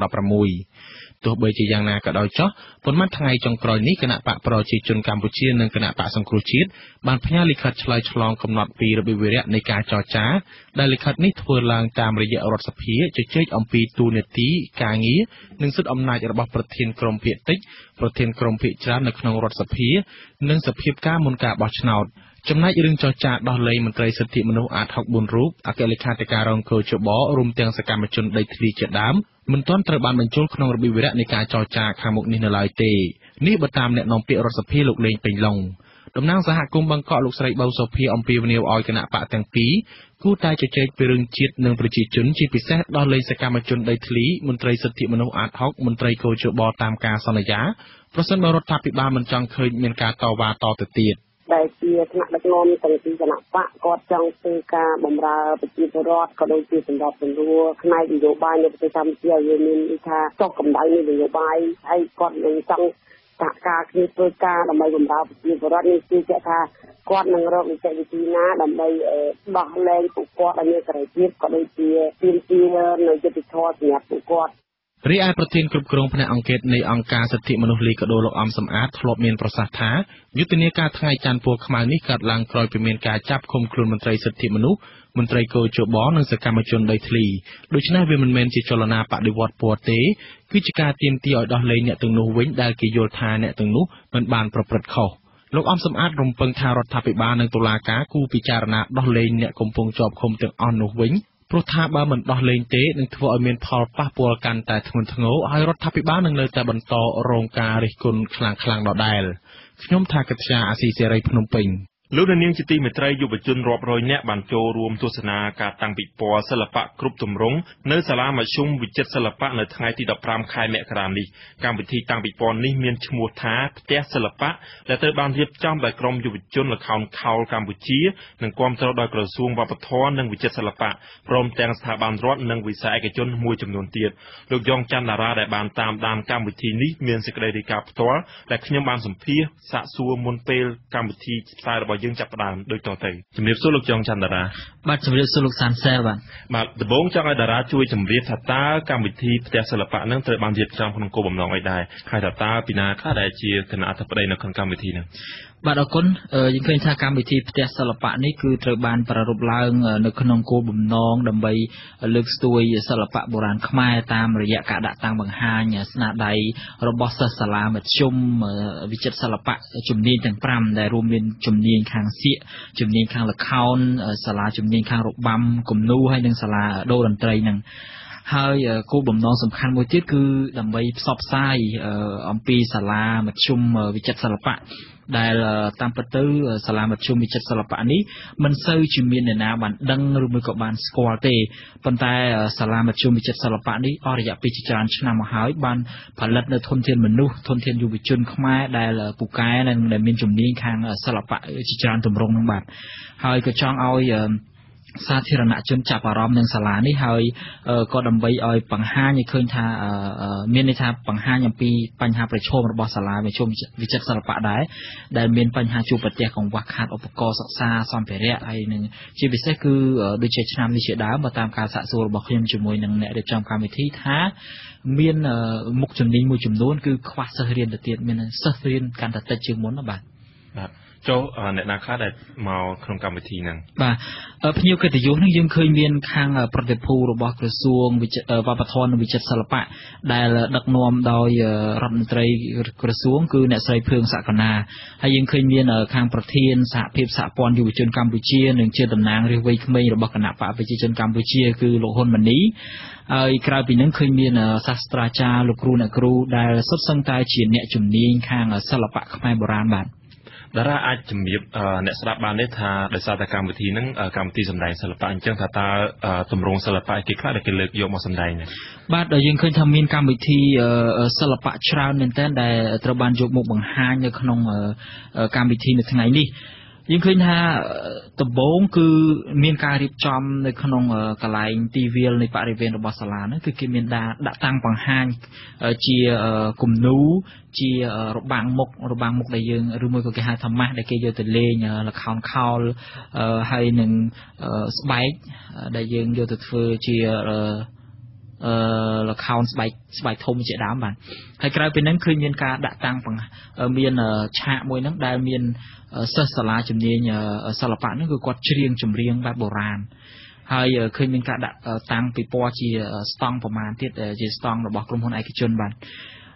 2016ទោះបីជាយ៉ាងណាក៏ដោយចុះប៉ុន្មានថ្ងៃចុងក្រោយនេះគណៈបកប្រជាជនកម្ពុជានិងគណៈបកសង្គ្រោះជាតិបានផ្ញើលិខិតឆ្លើយឆ្លងកំណត់ពីរបៀបវិរៈនៃការចរចាដែលលិខិតនេះធ្វើឡើងតាមរយៈរដ្ឋសភាជជែកអំពីទូនាទីការងារនិងសិទ្ធិអំណាចរបស់ប្រធានក្រុមភាគតិចប្រធានក្រុមភាគច្រើននៅក្នុងរដ្ឋសភានិងសភាពការមុនការបោះឆ្នោតចំណែករឿងចរចាដោះលែងមន្ត្រីសិទ្ធិមនុស្សអាត64រូបអគ្គលេខាធិការរងកោជបរួមទាំងសកម្មជនដីធ្លីជាដើមមិនទាន់ត្រូវបានបញ្ចូលក្នុងរបៀបវិរៈនៃការចរចាខាងមុខនេះនៅឡើយទេនេះបើតាមអ្នកនាំពាក្យរដ្ឋសភាលោកលេងពេញឡុងតំណាងសហគមន៍បង្កក់លោកស្រីបៅសុភាអំពាវនាវឲ្យគណៈបកទាំងពីរគូតែជជែកពីរឿងជាតិនិងប្រជាជនជាពិសេសដោះលែងសកម្មជនដីធ្លីមន្ត្រីសិទ្ធិមនុស្សអាត6មន្ត្រីកោជបតាមការសន្យាប្រសិនបើរដ្ឋាភិបាលមិនចង់ឃើញមានការតវ៉ាតទៅទៀតដែលជាថ្នាក់ដឹកនាំទាំងពីគណៈបកគាត់ចង់ធ្វើការបម្រើប្រជាពលរដ្ឋក៏ដូចជាសម្រាប់សម្រួលផ្នែកនយោបាយនៅប្រទេសកម្ពុជាឲ្យមានថាចុះកម្ដៅនៃនយោបាយហើយគាត់នឹងចង់សហការគ្នាធ្វើការដើម្បីបម្រើប្រជាពលរដ្ឋនេះគឺថាគាត់នឹងរកវិធីណាដើម្បីដោះលែងពួកគាត់ឲ្យមានសេរីភាពក៏ដូចជាទាមទារនៅយុត្តិធម៌សម្រាប់ពួកគាត់រីឯប្រធានគ្រប់គ្រងផ្នែកអង្គការនៃអង្គការសិទ្ធិមនុស្សលីកាដូលោកអំសំអាតធ្លាប់មានប្រសាសន៍ថាយុទ្ធនាការថ្ងៃច័ន្ទពណ៌ខ្មៅនេះកើតឡើងក្រោយពីមានការចាប់ឃុំខ្លួនមន្ត្រីសិទ្ធិមនុស្សមន្ត្រីកោជបនិងសកម្មជនដីធ្លីដូច្នេះវាមិនមែនជាចលនាបដិវត្តពណ៌ទេគឺជាការទាមទារឲ្យដោះលែងអ្នកទាំងនោះវិញដែលគេយល់ថាអ្នកទាំងនោះមិនបានប្រព្រឹត្តខុសលោកអំសំអាតរំពឹងថារដ្ឋាភិបាលនិងតុលាការគូពិចារណាដោះលែងអ្នកកំពុងជាប់ឃុំទាំងអស់នោះវិញព្រោះថាបើមិនដោះលែងទេនឹងធ្វើឲ្យមានផលប៉ះពាល់កាន់តែធ្ងន់ធ្ងរហើយរដ្ឋាភិបាលនឹងនៅតែបន្តរងការរិះគន់ខ្លាំងៗដដែលខ្ញុំថាកិត្យាអាស៊ីសេរីភ្នំពេញលោកនាងជាទីមេត្រីយុវជនរាប់រយនាក់បានចូលរួមទស្សនាការតាំងពិព័រណ៍សិល្បៈគ្រប់ទម្រង់នៅសាលាមជ្ឈមវិចិត្រសិល្បៈនៅថ្ងៃទី15ខែមករានេះកម្មវិធីតាំងពិព័រណ៍នេះមានឈ្មោះថាផ្ទះសិល្បៈដែលត្រូវបានរៀបចំដោយក្រុមយុវជនល្ខោនខោលកម្ពុជានិងគាំទ្រដោយក្រសួងវប្បធម៌និងវិចិត្រសិល្បៈព្រមទាំងស្ថាប័នរដ្ឋនិងវិស័យឯកជនមួយចំនួនទៀតលោកយ៉ងច័ន្ទតារាដែលបានតាមដានកម្មវិធីនេះមានសេចក្តីរាយការណ៍ផ្ទាល់ដែលខ្ញុំបានសម្ភាសន៍សាកសួរមុនពេលកម្មវិធីផ្សាយរបស់យើងចាប់ផ្ដើមដូចតទៅជំរាបសួរលោកយ៉ងច័ន្ទតារាបាទជំរាបសួរលោកសានសែបាទដំបូងចង់ឲ្យតារាជួយជម្រាបថាតើកម្មវិធីផ្ទះសិល្បៈនឹងត្រូវបានរៀបចំក្នុងគោលបំណងអីដែរហើយតើពីណាខ្លះដែលជាគណៈអធិបតីនៅក្នុងកម្មវិធីហ្នឹងបាទអរគុណយើងឃើញថាកម្មវិធីផ្ទះសិល្បៈនេះគឺត្រូវបានប្រារព្ធឡើងនៅក្នុងគោលបំណងដើម្បីលើកស្ទួយសិល្បៈបុរាណខ្មែរតាមរយៈការដាក់តាំងបង្ហាញស្នាដៃរបស់សិស្សសាលាមធ្យមវិចិត្រសិល្បៈជំនាញទាំង5ដែលរួមមានជំនាញខាងសៀកជំនាញខាងល្ខោនសាលាជំនាញខាងរបាំគំនូហើយនិងសាលាដូរតន្ត្រីហ្នឹងហើយគោលបំណងសំខាន់មួយទៀតគឺដើម្បីផ្សព្វផ្សាយអំពីសាលាមធ្យមវិចិត្រសិល្បៈដែលតាមពិតទៅសាលាមធ្យមវិចិត្រសិល្បៈនេះមិនសូវជាមានអ្នកណាបានដឹងឬមួយក៏បានស្គាល់ទេប៉ុន្តែសាលាមធ្យមវិចិត្រសិល្បៈនេះអស់រយៈពេលជាច្រើនឆ្នាំមកហើយបានផលិតនៅធនធានមនុស្សធនធានយុវជនខ្មែរដែលពូកែនិងដែលមានជំនាញខាងសិល្បៈជាច្រើនទម្រង់ហ្នឹងបាទហើយក៏ចង់ឲ្យសាធារណជនចាប់អារម្មណ៍នឹងសាលានេះហើយក៏ដើម្បីឲ្យបង្ហាញឲ្យឃើញថាមានន័យថាបង្ហាញអំពីបញ្ហាប្រឈមរបស់សាលាមធ្យមវិចិត្រសិល្បៈដែរដែលមានបញ្ហាជួបប្រទះកង្វះខាតឧបករណ៍សិក្សាសម្ភារៈហើយនឹងជាពិសេសគឺដូចជាឆ្នាំនេះជាដើមតាមការសាកសួររបស់ខ្ញុំជាមួយនឹងអ្នករៀបចំកម្មវិធីថាមានមុខជំនាញមួយចំនួនគឺខ្វះសិស្សរៀនទៅទៀតមានសិស្សរៀនកាន់តែតិចជាងមុនណាបាទចូលអ្នកណាខ្លះដែលមកក្នុងកម្មវិធីហ្នឹងបាទភ្ញៀវកិត្តិយសនេះយើងឃើញមានខាងប្រតិភូរបស់ក្រសួងវប្បធម៌និងវិចិត្រសិល្បៈដែលដឹកនាំដោយរដ្ឋមន្ត្រីក្រសួងគឺអ្នកស្រីភឿងសក្កណាហើយយើងឃើញមានខាងប្រធានសហភាពសហព័ន្ធយុវជនកម្ពុជានិងជាតំណាងរាជវ័យក្មេងរបស់គណៈបកប្រជាជនកម្ពុជាគឺលោកហ៊ុនម៉ាណីហើយក្រៅពីនឹងឃើញមានសាស្ត្រាចារ្យលោកគ្រូអ្នកគ្រូដែលសុទ្ធសឹងតែជាអ្នកជំនាញខាងសិល្បៈខ្មែរបុរាណបាទតារាអាចជំរាបអ្នកស្ដាប់បានទេថាដោយសារតែកម្មវិធីហ្នឹងកម្មវិធីសម្ដែងសិល្បៈអញ្ចឹងថាតើទម្រង់សិល្បៈគេខ្លះដែលគេលើកយកមកសម្ដែងហ្នឹងបាទយើងឃើញថាមានកម្មវិធីសិល្បៈច្រើនមែនទែនដែលត្រូវបានយកមកបង្ហាញនៅក្នុងកម្មវិធីនៅថ្ងៃនេះយើងឃើញថាដំបូងគឺមានការរៀបចំនៅក្នុងកន្លែងទីវាលនៃបរិវេណរបស់សាលាហ្នឹងគឺគេមានដាក់តាំងបង្ហាញជាគំនូជារបាំងមុខដែលយើងឬមួយក៏គេហៅថាម៉ាស់ដែលគេយកទៅលេងល្ខោនខោលហើយនឹងស្បែកដែលយើងយកទៅធ្វើជាល្ខោនស្បែកធំជាដើមបាទហើយក្រៅពីហ្នឹងឃើញមានការដាក់តាំងមានឆាកមួយហ្នឹងដែលមានសិស្សសាលាជំនាញសិល្បៈហ្នឹងគឺគាត់ច្រៀងចម្រៀងបែបបុរាណហើយឃើញមានការដាក់តាំងពិព័រណ៍ជាស្តង់ប្រមាណទៀតជាស្តង់របស់ក្រុមហ៊ុនឯកជនបាទ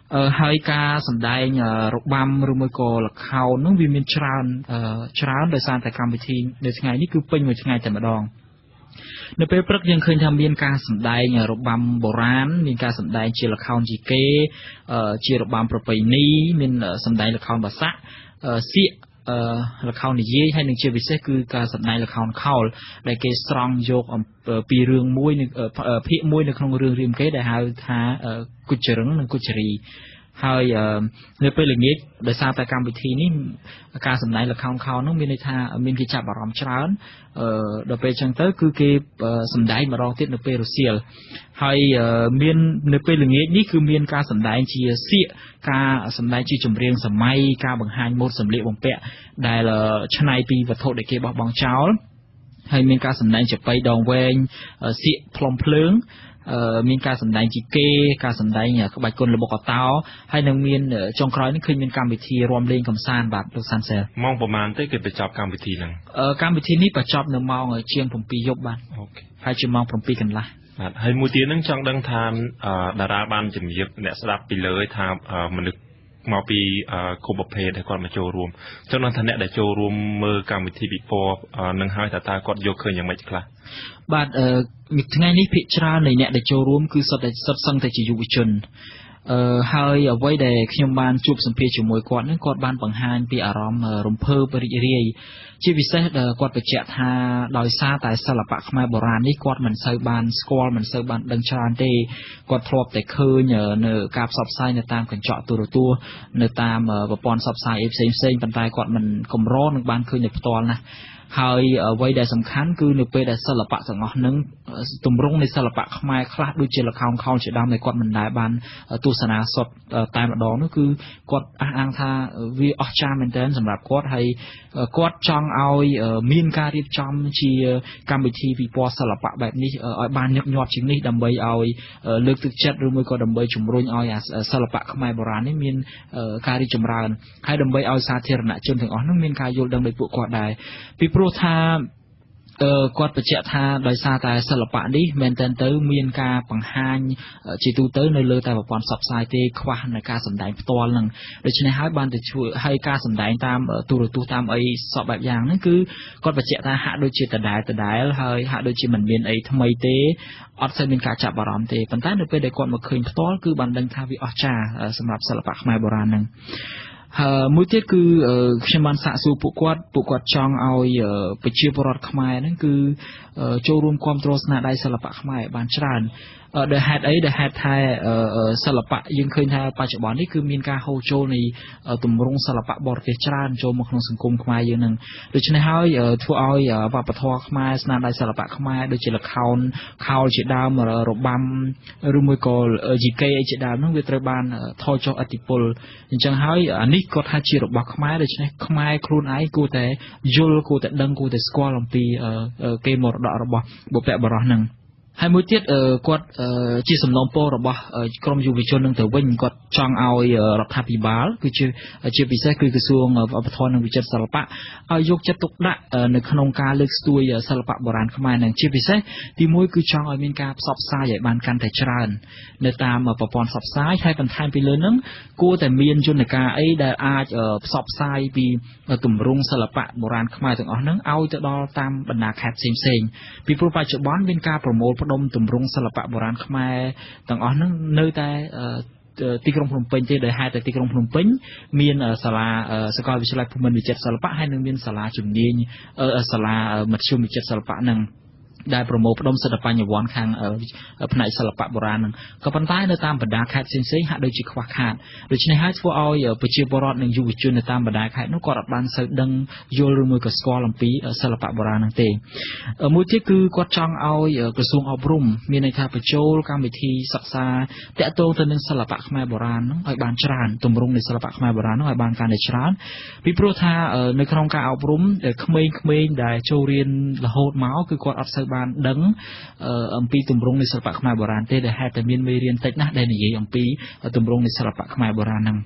ហើយការសម្ដែងរបាំឬមួយក៏ល្ខោននោះវាមានច្រើនដោយសារតែកម្មវិធីនៅថ្ងៃនេះគឺពេញមួយថ្ងៃតែម្ដងនៅពេលព្រឹកយើងឃើញថាមានការសម្ដែងរបាំបុរាណមានការសម្ដែងជាល្ខោនយីកេជារបាំប្រពៃណីមានសម្ដែងល្ខោនបាសាក់សៀកល្ខោននិយាយហើយនឹងជាពិសេសគឺការសម្ដែងល្ខោនខោលដែលគេស្រង់យកពីរឿងមួយភាគមួយនៅក្នុងរឿងរាមកេរ្តិ៍ដែលហៅថាគុជរឹងនិងគុជរីហើយនៅពេលល្ងាចដោយសារតែកម្មវិធីនេះការសម្ដែងល្ខោនខោលនោះមានន័យថាមានគេចាប់អារម្មណ៍ច្រើនដល់ពេលអញ្ចឹងទៅគឺគេសម្ដែងម្ដងទៀតនៅពេលរសៀលហើយមាននៅពេលល្ងាចនេះគឺមានការសម្ដែងជាសៀកការសម្ដែងជាចម្រៀងសម័យការបង្ហាញម៉ូដសម្លៀកបំពាក់ដែលច្នៃពីវត្ថុដែលគេបោះបង់ចោលហើយមានការសម្ដែងចាប៉ីដងវែងសៀកផ្លុំភ្លើងមានការសម្ដែងជីកេការសម្ដែងក្បាច់គុនល្បុក្កតោហើយនឹងមានចុងក្រោយនេះឃើញមានកម្មវិធីរាំលេងកម្សាន្តបាទលោកសាន់សែលម៉ោងប្រហែលទេគេបញ្ចប់កម្មវិធីហ្នឹងកម្មវិធីនេះបញ្ចប់នៅម៉ោងជាង7យប់បាទអូខេហើយជាម៉ោង7កន្លះបាទហើយមួយទៀតហ្នឹងចង់ដឹងថាតារាបានជំរាបអ្នកស្ដាប់ពីលើថាមនុស្សមកពីគ្រប់ប្រភេទដែលគាត់មកចូលរួមចង់ដឹងថាអ្នកដែលចូលរួមមើលកម្មវិធីពិព័រណ៍នឹងហើយតើគាត់យកឃើញយ៉ាងម៉េចខ្លះបាទថ្ងៃនេះភាគច្រើននៃអ្នកដែលចូលរួមគឺសុទ្ធសឹងតែជាយុវជនហើយអ្វីដែលខ្ញុំបានជួបសម្ភាសជាមួយគាត់នឹងគាត់បានបង្ហាញពីអារម្មណ៍រំភើបរីករាយជាពិសេសគាត់បញ្ជាក់ថាដោយសារតែសិល្បៈខ្មែរបុរាណនេះគាត់មិនសូវបានស្គាល់មិនសូវបានដឹងច្រើនទេគាត់ធ្លាប់តែឃើញនៅការផ្សព្វផ្សាយនៅតាមកញ្ចក់ទូរទស្សន៍នៅតាមប្រព័ន្ធផ្សព្វផ្សាយផ្សេងប៉ុន្តែគាត់មិនកម្រនឹងបានឃើញនៅផ្ទាល់ណាស់ហើយអ្វីដែលសំខាន់គឺនៅពេលដែលសិល្បៈទាំងអស់នឹងទម្រង់នៃសិល្បៈខ្មែរខ្លះដូចជាល្ខោនខោលជាដើមដែលគាត់មិនដែលបានទស្សនាសុទ្ធតែម្ដងនោះគឺគាត់អះអាងថាវាអស្ចារ្យមែនទែនសម្រាប់គាត់ហើយគាត់ចង់ឲ្យមានការរៀបចំជាកម្មវិធីពិព័រណ៍សិល្បៈបែបនេះឲ្យបានញឹកញាប់ជាងនេះដើម្បីឲ្យលើកទឹកចិត្តឬមួយក៏ដើម្បីជំរុញឲ្យសិល្បៈខ្មែរបុរាណនេះមានការរីកចម្រើនហើយដើម្បីឲ្យសាធារណជនទាំងអស់នោះមានការយល់ដឹងដោយពួកគាត់ដែរពីព្រោះថាគាត់បញ្ជាក់ថាដោយសារតែសិល្បៈនេះមែនទែនទៅមានការបង្ហាញជាទូទៅនៅលើតែប្រព័ន្ធផ្សព្វផ្សាយទេខ្វះនៅការសម្ដែងផ្ទាល់នឹងដូច្នេះហើយបានទៅជួយឲ្យការសម្ដែងតាមទូរទស្សន៍តាមអីសពបែបយ៉ាងហ្នឹងគឺគាត់បញ្ជាក់ថាហាក់ដូចជាដដែលហើយហាក់ដូចជាមិនមានអីថ្មីទេអត់សូវមានការចាប់អារម្មណ៍ទេប៉ុន្តែនៅពេលដែលគាត់មកឃើញផ្ទាល់គឺបានដឹងថាវាអស្ចារ្យសម្រាប់សិល្បៈខ្មែរបុរាណហ្នឹងមួយទៀតគឺខ្ញុំបានសាកសួរពួកគាត់ចង់ឲ្យប្រជាពលរដ្ឋខ្មែរហ្នឹងគឺចូលរួមគាំទ្រស្នាដៃសិល្បៈខ្មែរបានច្រើនដែលហេតុអីដែលហេតុថាសិល្បៈយើងឃើញថាបច្ចុប្បន្ននេះគឺមានការហូរចូលនៃទម្រង់សិល្បៈបរទេសច្រើនចូលមកក្នុងសង្គមខ្មែរយើងហ្នឹងដូច្នេះហើយធ្វើឲ្យវប្បធម៌ខ្មែរស្នាដៃសិល្បៈខ្មែរដូចជាល្ខោនខោលជាដើមរបាំឬមួយក៏យីកេអីជាដើមហ្នឹងវាត្រូវបានថយចុះឥទ្ធិពលអញ្ចឹងហើយអានេះគាត់ថាជារបស់ខ្មែរដូច្នេះខ្មែរខ្លួនឯងគួរតែយល់គួរតែដឹងគួរតែស្គាល់អំពីគេមរតករបស់បុព្វបុរសហ្នឹងហើយមួយទៀតគាត់ជាសំណូមពររបស់ក្រមយុវជននឹងទៅវិញគាត់ចង់ឲ្យរដ្ឋាភិបាលគឺជាពិសេសគឺក្រសួងវប្បធម៌និងវិចិត្រសិល្បៈឲ្យយកចិត្តទុកដាក់នៅក្នុងការលើកស្ទួយសិល្បៈបុរាណខ្មែរនឹងជាពិសេសទីមួយគឺចង់ឲ្យមានការផ្សព្វផ្សាយឲ្យបានកាន់តែច្រើននៅតាមប្រព័ន្ធផ្សព្វផ្សាយហើយបន្ថែមពីលើនឹងគួរតែមានយន្តការអីដែលអាចផ្សព្វផ្សាយពីទម្រង់សិល្បៈបុរាណខ្មែរទាំងអស់ហ្នឹងឲ្យទៅដល់តាមបណ្ដាខេត្តផ្សេងពីព្រោះបច្ចុប្បន្នមានការប្រមូលផ្ដុំទម្រង់សិល្បៈបុរាណខ្មែរទាំងអស់ហ្នឹងនៅតែទីក្រុងភ្នំពេញទេដោយហេតុតែទីក្រុងភ្នំពេញមានសាលាសាកលវិទ្យាល័យភូមិន្ទវិចិត្រសិល្បៈហើយនឹងមានសាលាជំនាញសាលាមធ្យមវិចិត្រសិល្បៈហ្នឹងដែលប្រមូលផ្ដុំសិទ្ធិបញ្ញវន្តខាងផ្នែកសិល្បៈបុរាណហ្នឹងក៏ប៉ុន្តែនៅតាមបណ្ដាខេត្តផ្សេងហាក់ដូចជាខ្វះខាតដូច្នេះហើយធ្វើឲ្យប្រជាពលរដ្ឋនិងយុវជននៅតាមបណ្ដាខេត្តនោះគាត់អត់បានសូវដឹងយល់ឬមួយក៏ស្គាល់អំពីសិល្បៈបុរាណហ្នឹងទេមួយទៀតគឺគាត់ចង់ឲ្យក្រសួងអប់រំមានន័យថាបញ្ចូលកម្មវិធីសិក្សាតាក់ទងទៅនឹងសិល្បៈខ្មែរបុរាណហ្នឹងឲ្យបានច្រើនទម្រង់នៃសិល្បៈខ្មែរបុរាណហ្នឹងឲ្យបានកាន់តែច្រើនពីព្រោះថានៅក្នុងការអប់រំក្មេងៗដែលចូលរៀនរហូតមកគឺគាត់អត់សូវបានដឹងអំពីទម្រង់នៃសិល្បៈខ្មែរបុរាណទេដែលហេតុតែមានមេរៀនតិចណាស់ដែលនិយាយអំពីទម្រង់នៃសិល្បៈខ្មែរបុរាណហ្នឹង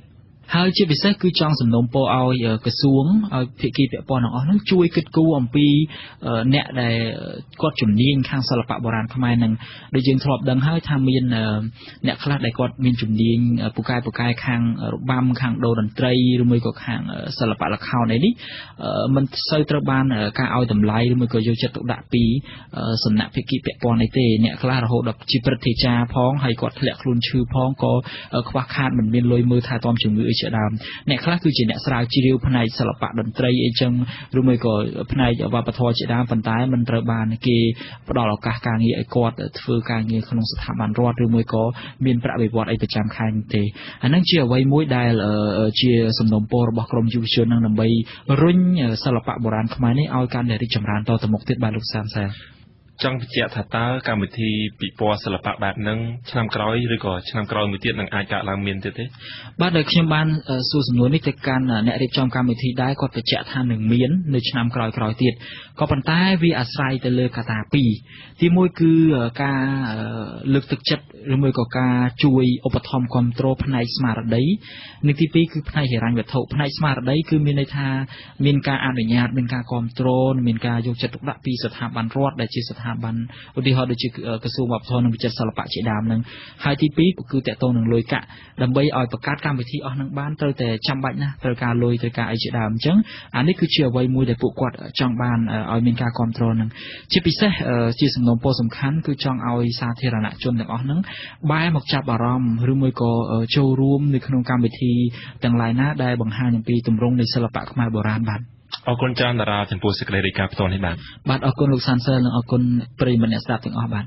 ហើយជាពិសេសគឺចង់សំណូមពរឲ្យក្រសួងឲ្យភាគីពាក់ព័ន្ធទាំងអស់ហ្នឹងជួយគិតគូរអំពីអ្នកដែលគាត់ជំនាញខាងសិល្បៈបុរាណខ្មែរនឹងដូចយើងធ្លាប់ដឹងហើយថាមានអ្នកខ្លះដែលគាត់មានជំនាញពូកែខាងរបាំខាងដូរតន្ត្រីឬមួយក៏ខាងសិល្បៈល្ខោននេះមិនសូវត្រូវបានការឲ្យតម្លៃឬមួយក៏យកចិត្តទុកដាក់ពីសំណាក់ភាគីពាក់ព័ន្ធនេះទេអ្នកខ្លះរហូតដល់ជាព្រឹទ្ធាចារ្យផងហើយគាត់ធ្លាក់ខ្លួនឈឺផងក៏ខ្វះខាតមិនមានលុយមើលថែទាំជំងឺជាដើមអ្នកខ្លះគឺជាអ្នកស្រាវជ្រាវផ្នែកសិល្បៈតន្ត្រីអីចឹងឬមួយក៏ផ្នែកវប្បធម៌ជាដើមប៉ុន្តែមិនត្រូវបានគេផ្ដល់ឱកាសការងារឲ្យគាត់ធ្វើការងារក្នុងស្ថាប័នរដ្ឋឬមួយក៏មានប្រាក់បៀវត្សអីប្រចាំខែទេអានឹងជាអ្វីមួយដែលជាសំណូមពររបស់ក្រមយុវជននឹងដើម្បីរុញសិល្បៈបុរាណខ្មែរនេះឲ្យកាន់តែរីកចម្រើនតទៅមុខទៀតបាទលោកសានសែនចង់បញ្ជាក់ថាតើកម្មវិធីពិព័រណ៍សិល្បៈបែបហ្នឹងឆ្នាំក្រោយឬក៏ឆ្នាំក្រោយមួយទៀតនឹងអាចកើតឡើងមានទៀតទេបាទដោយខ្ញុំបានសួរសំណួរនេះទៅកាន់អ្នករៀបចំកម្មវិធីដែរគាត់បញ្ជាក់ថានឹងមាននៅឆ្នាំក្រោយៗទៀតក៏ប៉ុន្តែវាអាស្រ័យទៅលើកត្តាពីរទីមួយគឺការលើកទឹកចិត្តឬមួយក៏ការជួយឧបត្ថម្ភគ្រប់គ្រងផ្នែកស្មារតីនិងទីពីរគឺផ្នែកហិរញ្ញវត្ថុផ្នែកស្មារតីគឺមានន័យថាមានការអនុញ្ញាតមានការគ្រប់គ្រងមានការយកចិត្តទុកដាក់ពីស្ថាប័នរដ្ឋដែលជាស្ថាប័នឧទាហរណ៍ដូចជាក្រសួងវប្បធម៌និងវិចិត្រសិល្បៈជាដើមនឹងហើយទីពីរគឺតកតងនឹងលុយកាក់ដើម្បីឲ្យបង្កើតកម្មវិធីអស់នឹងបានត្រូវតែចាំបាច់ណាស់ត្រូវការលុយត្រូវការអីជាដើមអញ្ចឹងអានេះគឺជាអ្វីមួយដែលពួកគាត់ចង់បានឲ្យមានការគ្រប់គ្រងនឹងជាពិសេសជាសំណូមពរសំខាន់គឺចង់ឲ្យសាធារណជនទាំងអស់នឹងបែរមកចាប់អារម្មណ៍ឬមួយក៏ចូលរួមនៅក្នុងកម្មវិធីទាំងឡាយណាដែលបង្ហាញអំពីទម្រង់នៃសិល្បៈខ្មែរបុរាណបាទអរគុណច្រើនតារាចំពោះសេចក្តីរាយការណ៍ផ្ទាល់នេះបាទអរគុណលោកសានសែលនិងអរគុណប្រិយមិត្តអ្នកស្ដាប់ទាំងអស់បាទ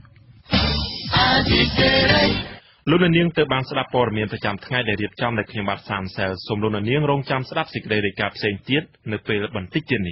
លោកនាងទៅបានស្ដាប់ព័ត៌មានប្រចាំថ្ងៃដែលរៀបចំដោយខ្ញុំបាទសានសែលសូមលោកនាងរងចាំស្ដាប់សេចក្តីរាយការណ៍ផ្សេងទៀតនៅពេលបន្តិចទៀតនេះ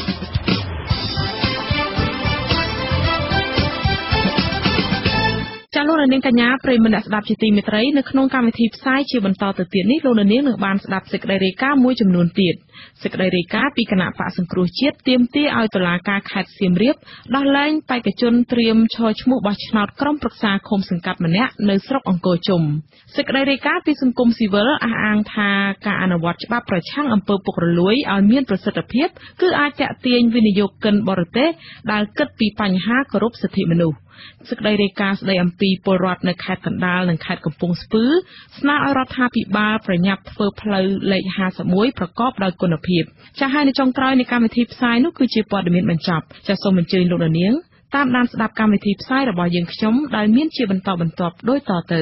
ចាលោកនាងកញ្ញាប្រិយមិត្តអ្នកស្ដាប់ជាទីមេត្រីនៅក្នុងកម្មវិធីផ្សាយជាបន្តទៅទៀតនេះលោកនាងនឹងបានស្ដាប់សេចក្តីរាយការណ៍មួយចំនួនទៀតសេចក្តីរាយការណ៍ពីគណៈបកសង្គ្រោះជាតិទាមទារឲ្យតុលាការខេត្តសៀមរាបដោះលែងបេក្ខជនត្រៀមឈរឈ្មោះបោះឆ្នោតក្រុមប្រឹក្សាឃុំសង្កាត់ម្នាក់នៅស្រុកអង្គរជុំសេចក្តីរាយការណ៍ពីសង្គមស៊ីវិលអះអាងថាការអនុវត្តច្បាប់ប្រឆាំងអំពើពុករលួយឲ្យមានប្រសិទ្ធភាពគឺអាចទាក់ទាញវិនិយោគិនបរទេសដែលគិតពីបញ្ហាគោរពសិទ្ធិមនុស្សសេចក្តីរាយការណ៍ស្តីអំពីពលរដ្ឋនៅខេត្តកណ្ដាលនិងខេត្តកំពង់ស្ពឺស្នើឲ្យរដ្ឋាភិបាលប្រញាប់ធ្វើផ្លូវលេខ51ប្រកបដោយគុណភាពចាស់ហើយនៅចុងក្រោយនៃកម្មវិធីផ្សាយនោះគឺជាព័ត៌មានបញ្ចប់ចាសសូមអញ្ជើញលោកនាងតាមដានស្ដាប់កម្មវិធីផ្សាយរបស់យើងខ្ញុំដែលមានជាបន្តបន្ទាប់ដូចតទៅ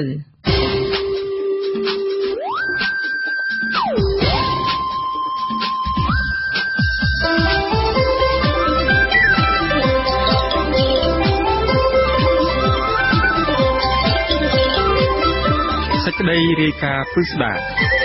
សេចក្តីរាយការណ៍ពិស្ដា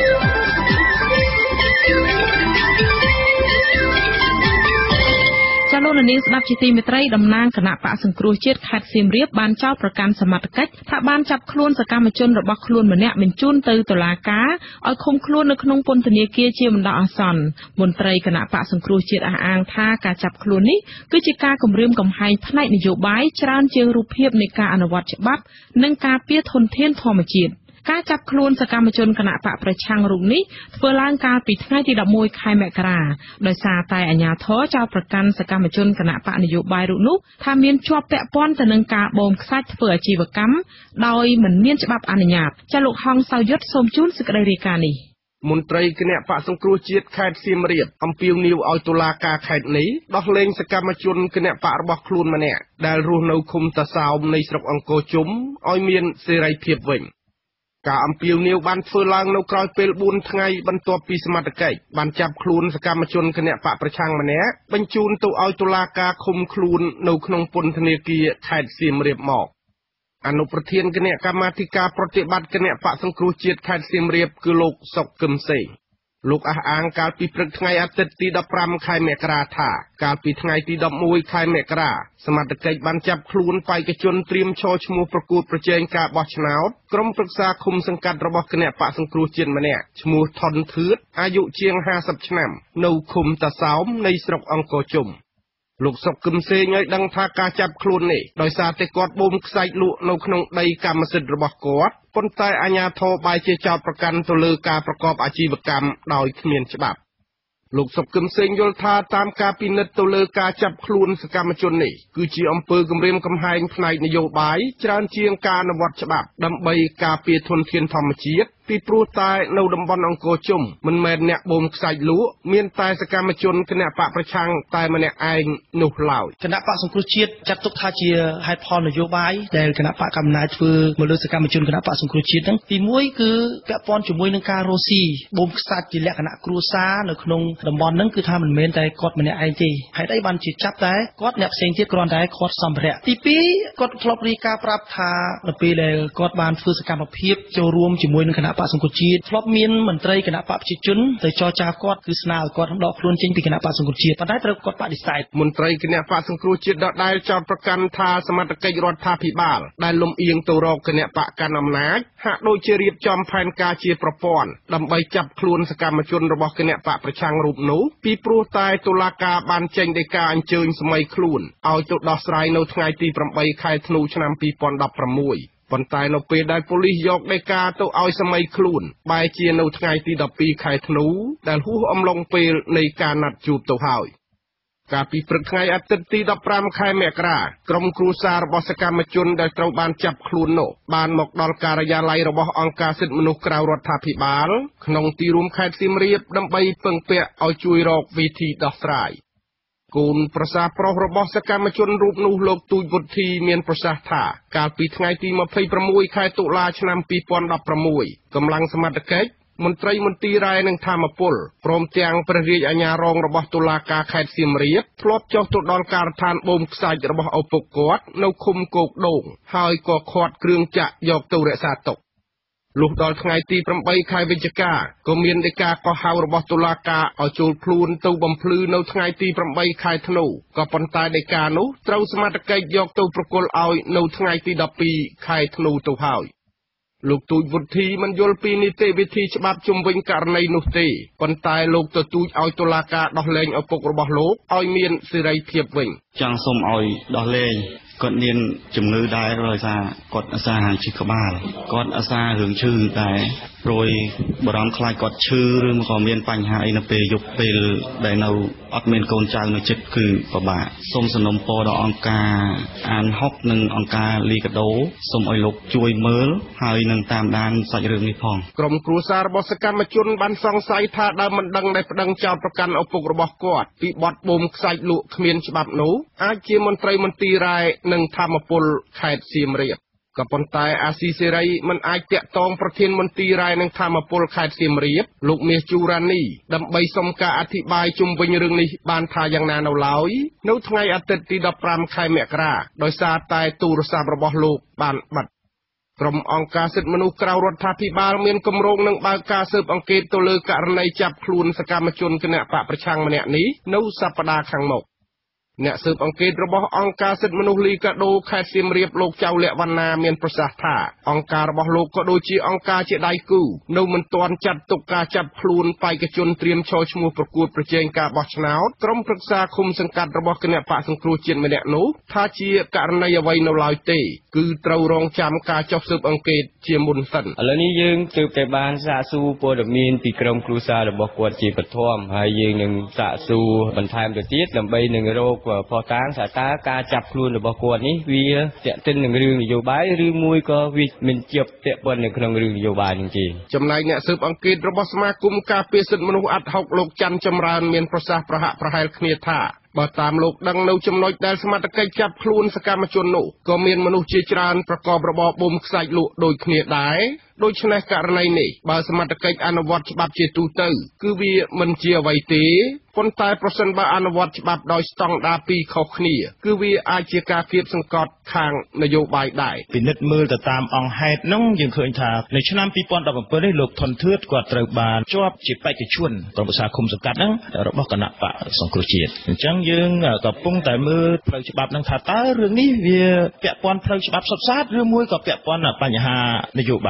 ចាលោកនាងស្ដាប់ជាទីមេត្រីតំណាងគណៈបកសង្គ្រោះជាតិខេត្តសៀមរាបបានចោទប្រកាន់សមត្ថកិច្ចថាបានចាប់ខ្លួនសកម្មជនរបស់ខ្លួនម្នាក់បញ្ជូនទៅតុលាការឲ្យឃុំខ្លួននៅក្នុងពន្ធនាគារជាបណ្ដោះអាសន្នមន្ត្រីគណៈបកសង្គ្រោះជាតិអះអាងថាការចាប់ខ្លួននេះគឺជាការគំរាមកំហែងផ្នែកនយោបាយច្រើនជាងរូបភាពនៃការអនុវត្តច្បាប់និងការពារធនធានធម្មជាតិការចាប់ខ្លួនសកម្មជនគណៈបកប្រឆាំងរូបនេះធ្វើឡើងកាលពីថ្ងៃទី11ខែមករាដោយសារតែអាជ្ញាធរចោទប្រកាន់សកម្មជនគណៈបកនយោបាយរូបនោះថាមានជាប់ពាក់ព័ន្ធទៅនឹងការបូមខ្សាច់ធ្វើអាជីវកម្មដោយមិនមានច្បាប់អនុញ្ញាតចាលោកហងសៅយុទ្ធសូមជូនសេចក្តីរាយការណ៍នេះមន្ត្រីគណៈបកសង្គ្រោះជាតិខេត្តសៀមរាបអំពាវនាវឲ្យតុលាការខេត្តនេះដោះលែងសកម្មជនគណៈបករបស់ខ្លួនម្នាក់ដែលរស់នៅឃុំតាសោមនៃស្រុកអង្គរជុំឲ្យមានសេរីភាពវិញការអំពាវនាវបានធ្វើឡើងនៅក្រោយពេល4ថ្ងៃបន្ទាប់ពីសមត្ថកិច្ចបានចាប់ខ្លួនសកម្មជនគណៈបកប្រឆាំងម្នាក់បញ្ជូនទៅឲ្យតុលាការឃុំខ្លួននៅក្នុងពន្ធនាគារខេត្តសៀមរាបមកអនុប្រធានគណៈកម្មាធិការប្រតិបត្តិគណៈបកសង្គ្រោះជាតិខេត្តសៀមរាបគឺលោកសុកកឹមសេងលោកអះអាងកាលពីព្រឹកថ្ងៃអាទិត្យទី15ខែមករាថាកាលពីថ្ងៃទី11ខែមករាសមត្ថកិច្ចបានចាប់ខ្លួនបេក្ខជនត្រៀមឈរឈ្មោះប្រកួតប្រជែងការបោះឆ្នោតក្រុមប្រឹក្សាឃុំសង្កាត់របស់គណៈបកសង្គ្រោះជាតិម្នាក់ឈ្មោះថនធឿតអាយុជាង50ឆ្នាំនៅឃុំតាសោមនៃស្រុកអង្គរជុំលោកសុកគឹមសេងឲ្យដឹងថាការចាប់ខ្លួននេះដោយសារតែគាត់បូមខ្សាច់លក់នៅក្នុងដីកម្មសិទ្ធិរបស់គាត់ប៉ុន្តែអាជ្ញាធរបែរជាចោទប្រកាន់ទៅលើការប្រកបអាជីវកម្មដោយគ្មានច្បាប់លោកសុកគឹមសេងយល់ថាតាមការពិនិត្យទៅលើការចាប់ខ្លួនសកម្មជននេះគឺជាអំពើគំរាមកំហែងផ្នែកនយោបាយច្រើនជាងការអនុវត្តច្បាប់ដើម្បីការពារធនធានធម្មជាតិពីព្រោះតែនៅតំបន់អង្គរជុំមិនមែនអ្នកបូមខ្សាច់លក់មានតែសកម្មជនគណៈបកប្រឆាំងតែម្នាក់ឯងនោះឡើយគណៈបកសង្គ្រោះជាតិចាត់ទុកថាជាហេតុផលនយោបាយដែលគណៈបកកណ្ដាលធ្វើមកលើសកម្មជនគណៈបកសង្គ្រោះជាតិហ្នឹងទី1គឺពាក់ព័ន្ធជាមួយនឹងការរស់ស៊ីបូមខ្សាច់ជាលក្ខណៈគ្រួសារនៅក្នុងតំបន់ហ្នឹងគឺថាមិនមែនតែគាត់ម្នាក់ឯងទេហេតុអីបានជាចាប់តែគាត់អ្នកផ្សេងទៀតគ្រាន់តែគាត់សម្ភារៈទី2គាត់ធ្លាប់រាយការណ៍ប្រាប់ថានៅពេលដែលគាត់បានធ្វើសកម្មភាពចូលរួមជាមួយនឹងគណៈបកសង្គ្រោះជាតិធ្លាប់មានមន្ត្រីគណៈបកប្រជាជនទៅចរចាគាត់គឺស្នើឲ្យគាត់ដកខ្លួនចេញពីគណៈបកសង្គ្រោះជាតិប៉ុន្តែត្រូវគាត់បដិសេធមន្ត្រីគណៈបកសង្គ្រោះជាតិដដែលចោទប្រកាន់ថាសមត្ថកិច្ចរដ្ឋាភិបាលដែលលំអៀងទៅរកគណៈបកកាន់អំណាចហាក់ដូចជារៀបចំផែនការជាប្រព័ន្ធដើម្បីចាប់ខ្លួនសកម្មជនរបស់គណៈបកប្រឆាំងរូបនោះពីព្រោះតែតុលាការបានចេញដីកាអញ្ជើញសម័យខ្លួនឲ្យទៅដោះស្រាយនៅថ្ងៃទី8ខែធ្នូឆ្នាំ2016ប៉ុន្តែនៅពេលដែលប៉ូលីសយកដីកាទៅឲ្យសម័យខ្លួនបែរជានៅថ្ងៃទី12ខែធ្នូដែលហួសអំឡុងពេលនៃការណាត់ជួបទៅហើយកាលពីព្រឹកថ្ងៃអាទិត្យទី15ខែមករាក្រុមគ្រួសាររបស់សកម្មជនដែលត្រូវបានចាប់ខ្លួននោះបានមកដល់ការិយាល័យរបស់អង្គការសិទ្ធិមនុស្សក្រៅរដ្ឋាភិបាលក្នុងទីរួមខេត្តសៀមរាបដើម្បីពឹងពាក់ឲ្យជួយរកវិធីដោះស្រាយកូនប្រសាប្រុសរបស់សកម្មជនរូបនោះលោកទូចវុធីមានប្រសាសន៍ថាកាលពីថ្ងៃទី26ខែតុលាឆ្នាំ2016កម្លាំងសមត្ថកិច្ចមន្ត្រីមន្ទីររ៉ែនិងធម្មពលព្រមទាំងព្រះរាជអាជ្ញារងរបស់តុលាការខេត្តសៀមរាបធ្លាប់ចុះទៅដល់ការដ្ឋានបូមខ្សាច់របស់ឪពុកគាត់នៅឃុំគោកដូងហើយក៏ឃាត់គ្រឿងចាក់យកទៅរក្សាទុកលុះដល់ថ្ងៃទី8ខែវិច្ឆិកាក៏មានដីកាកោះហៅរបស់តុលាការឲ្យចូលខ្លួនទៅបំភ្លឺនៅថ្ងៃទី8ខែធ្នូក៏ប៉ុន្តែដីកានោះត្រូវសមត្ថកិច្ចយកទៅប្រគល់ឲ្យនៅថ្ងៃទី12ខែធ្នូទៅហើយលោកទូចវុធីមិនយល់ពីនីតិវិធីច្បាប់ជុំវិញករណីនោះទេប៉ុន្តែលោកទទូចឲ្យតុលាការដោះលែងឪពុករបស់លោកឲ្យមានសេរីភាពវិញចង់សូមឲ្យដោះលែងគាត់មានជំងឺដែរដោយសារគាត់អាសាហាងឈឺក្បាលគាត់អាសារឿងឈឺដែរព្រួយបារម្ភខ្លាចគាត់ឈឺឬក៏មានបញ្ហាអីនៅពេលយប់ពេលដែលនៅអត់មានកូនចៅនៅជិតគឺពិបាកសូមសំណូមពរដល់អង្គការអាន6និងអង្គការលីកាដូសូមឲ្យលោកជួយមើលហើយនឹងតាមដានសាច់រឿងនេះផងក្រុមគ្រួសាររបស់សកម្មជនបានសង្ស័យថាដើមមិនដឹងដែលប្តឹងចោទប្រកាន់ឪពុករបស់គាត់ពីបទបូមខ្សាច់លក់គ្មានច្បាប់នោះអាចជាមន្ត្រីមន្ទីររ៉ែនិងធម្មពលខេត្តសៀមរាបក៏ប៉ុន្តែអាស៊ីសេរីមិនអាចតាក់ទងប្រធានមន្ទីររ៉ែនិងធម្មពលខេត្តសៀមរាបលោកមាសជូរ៉ានីដើម្បីសុំការអធិប្បាយជុំវិញរឿងនេះបានថាយ៉ាងណានៅឡើយនៅថ្ងៃអាទិត្យទី15ខែមករាដោយសារតែទូរស័ព្ទរបស់លោកបានបិទក្រុមអង្គការសិទ្ធិមនុស្សក្រៅរដ្ឋាភិបាលមានគម្រោងនឹងបើកការស៊ើបអង្កេតទៅលើករណីចាប់ខ្លួនសកម្មជនគណបកប្រឆាំងម្នាក់នេះនៅសប្តាហ៍ខាងមុខអ្នកស៊ើបអង្កេតរបស់អង្គការសិទ្ធិមនុស្សលីកាដូខេត្តសៀមរាបលោកចៅលក្ខវណ្ណាមានប្រសាសន៍ថាអង្គការរបស់លោកក៏ដូចជាអង្គការជាដៃគូនៅមិនទាន់ចាត់ទុកការចាប់ខ្លួនបេក្ខជនត្រៀមចូលឈ្មោះប្រកួតប្រជែងការបោះឆ្នោតក្រុមប្រឹក្សាឃុំសង្កាត់របស់គណៈបកសង្គ្រោះជាតិម្នាក់នោះថាជាករណីអ្វីនៅឡើយទេគឺត្រូវរងចាំការចុះស៊ើបអង្កេតជាមុនសិនឥឡូវនេះយើងទើបតែបានសាកសួរព័ត៌មានពីក្រុមគ្រួសាររបស់គាត់ជាបឋមហើយយើងនឹងសាកសួរបន្ថែមទៅទៀតដើម្បីនឹងរកផុសតាងថាតើការចាប់ខ្លួនរបស់គាត់នេះវាទាក់ទិននឹងរឿងនយោបាយឬមួយក៏វាមិនជាប់ពាក់ព័ន្ធនៅក្នុងរឿងនយោបាយនោះទេចំណែកអ្នកស៊ើបអង្កេតរបស់សមាគមការពារសិទ្ធិមនុស្សអាត់ហុកលោកច័ន្ទចម្រើនមានប្រសាសន៍ប្រហាក់ប្រហែលគ្នាថាបើតាមលោកដឹងនៅចំណុចដែលសមត្ថកិច្ចចាប់ខ្លួនសកម្មជននោះក៏មានមនុស្សជាច្រើនប្រកបរបរបូមខ្សាច់លក់ដូចគ្នាដែរដូច្នេះករណីនេះបើសមត្ថកិច្ចអនុវត្តច្បាប់ជាទូទៅគឺវាមិនជាអ្វីទេប៉ុន្តែប្រសិនបើអនុវត្តច្បាប់ដោយស្តង់ដារពីរខុសគ្នាគឺវាអាចជាការគៀបសង្កត់ខាងនយោបាយដែរពិនិត្យមើលទៅតាមអង្គហេតុនោះយើងឃើញថានៅឆ្នាំ2017នេះលោកថនធឿតគាត់ត្រូវបានជាប់ជាបេក្ខជនក្រុមប្រឹក្សាឃុំសង្កាត់ហ្នឹងរបស់គណៈបកសង្គ្រោះជាតិអញ្ចឹងយើងកំពុងតែមើលផ្លូវច្បាប់ហ្នឹងថាតើរឿងនេះវាពាក់ព័ន្ធផ្លូវច្បាប់សុទ្ធសាធឬមួយក៏ពាក់ព័ន្ធបញ្ហានយោបាយអ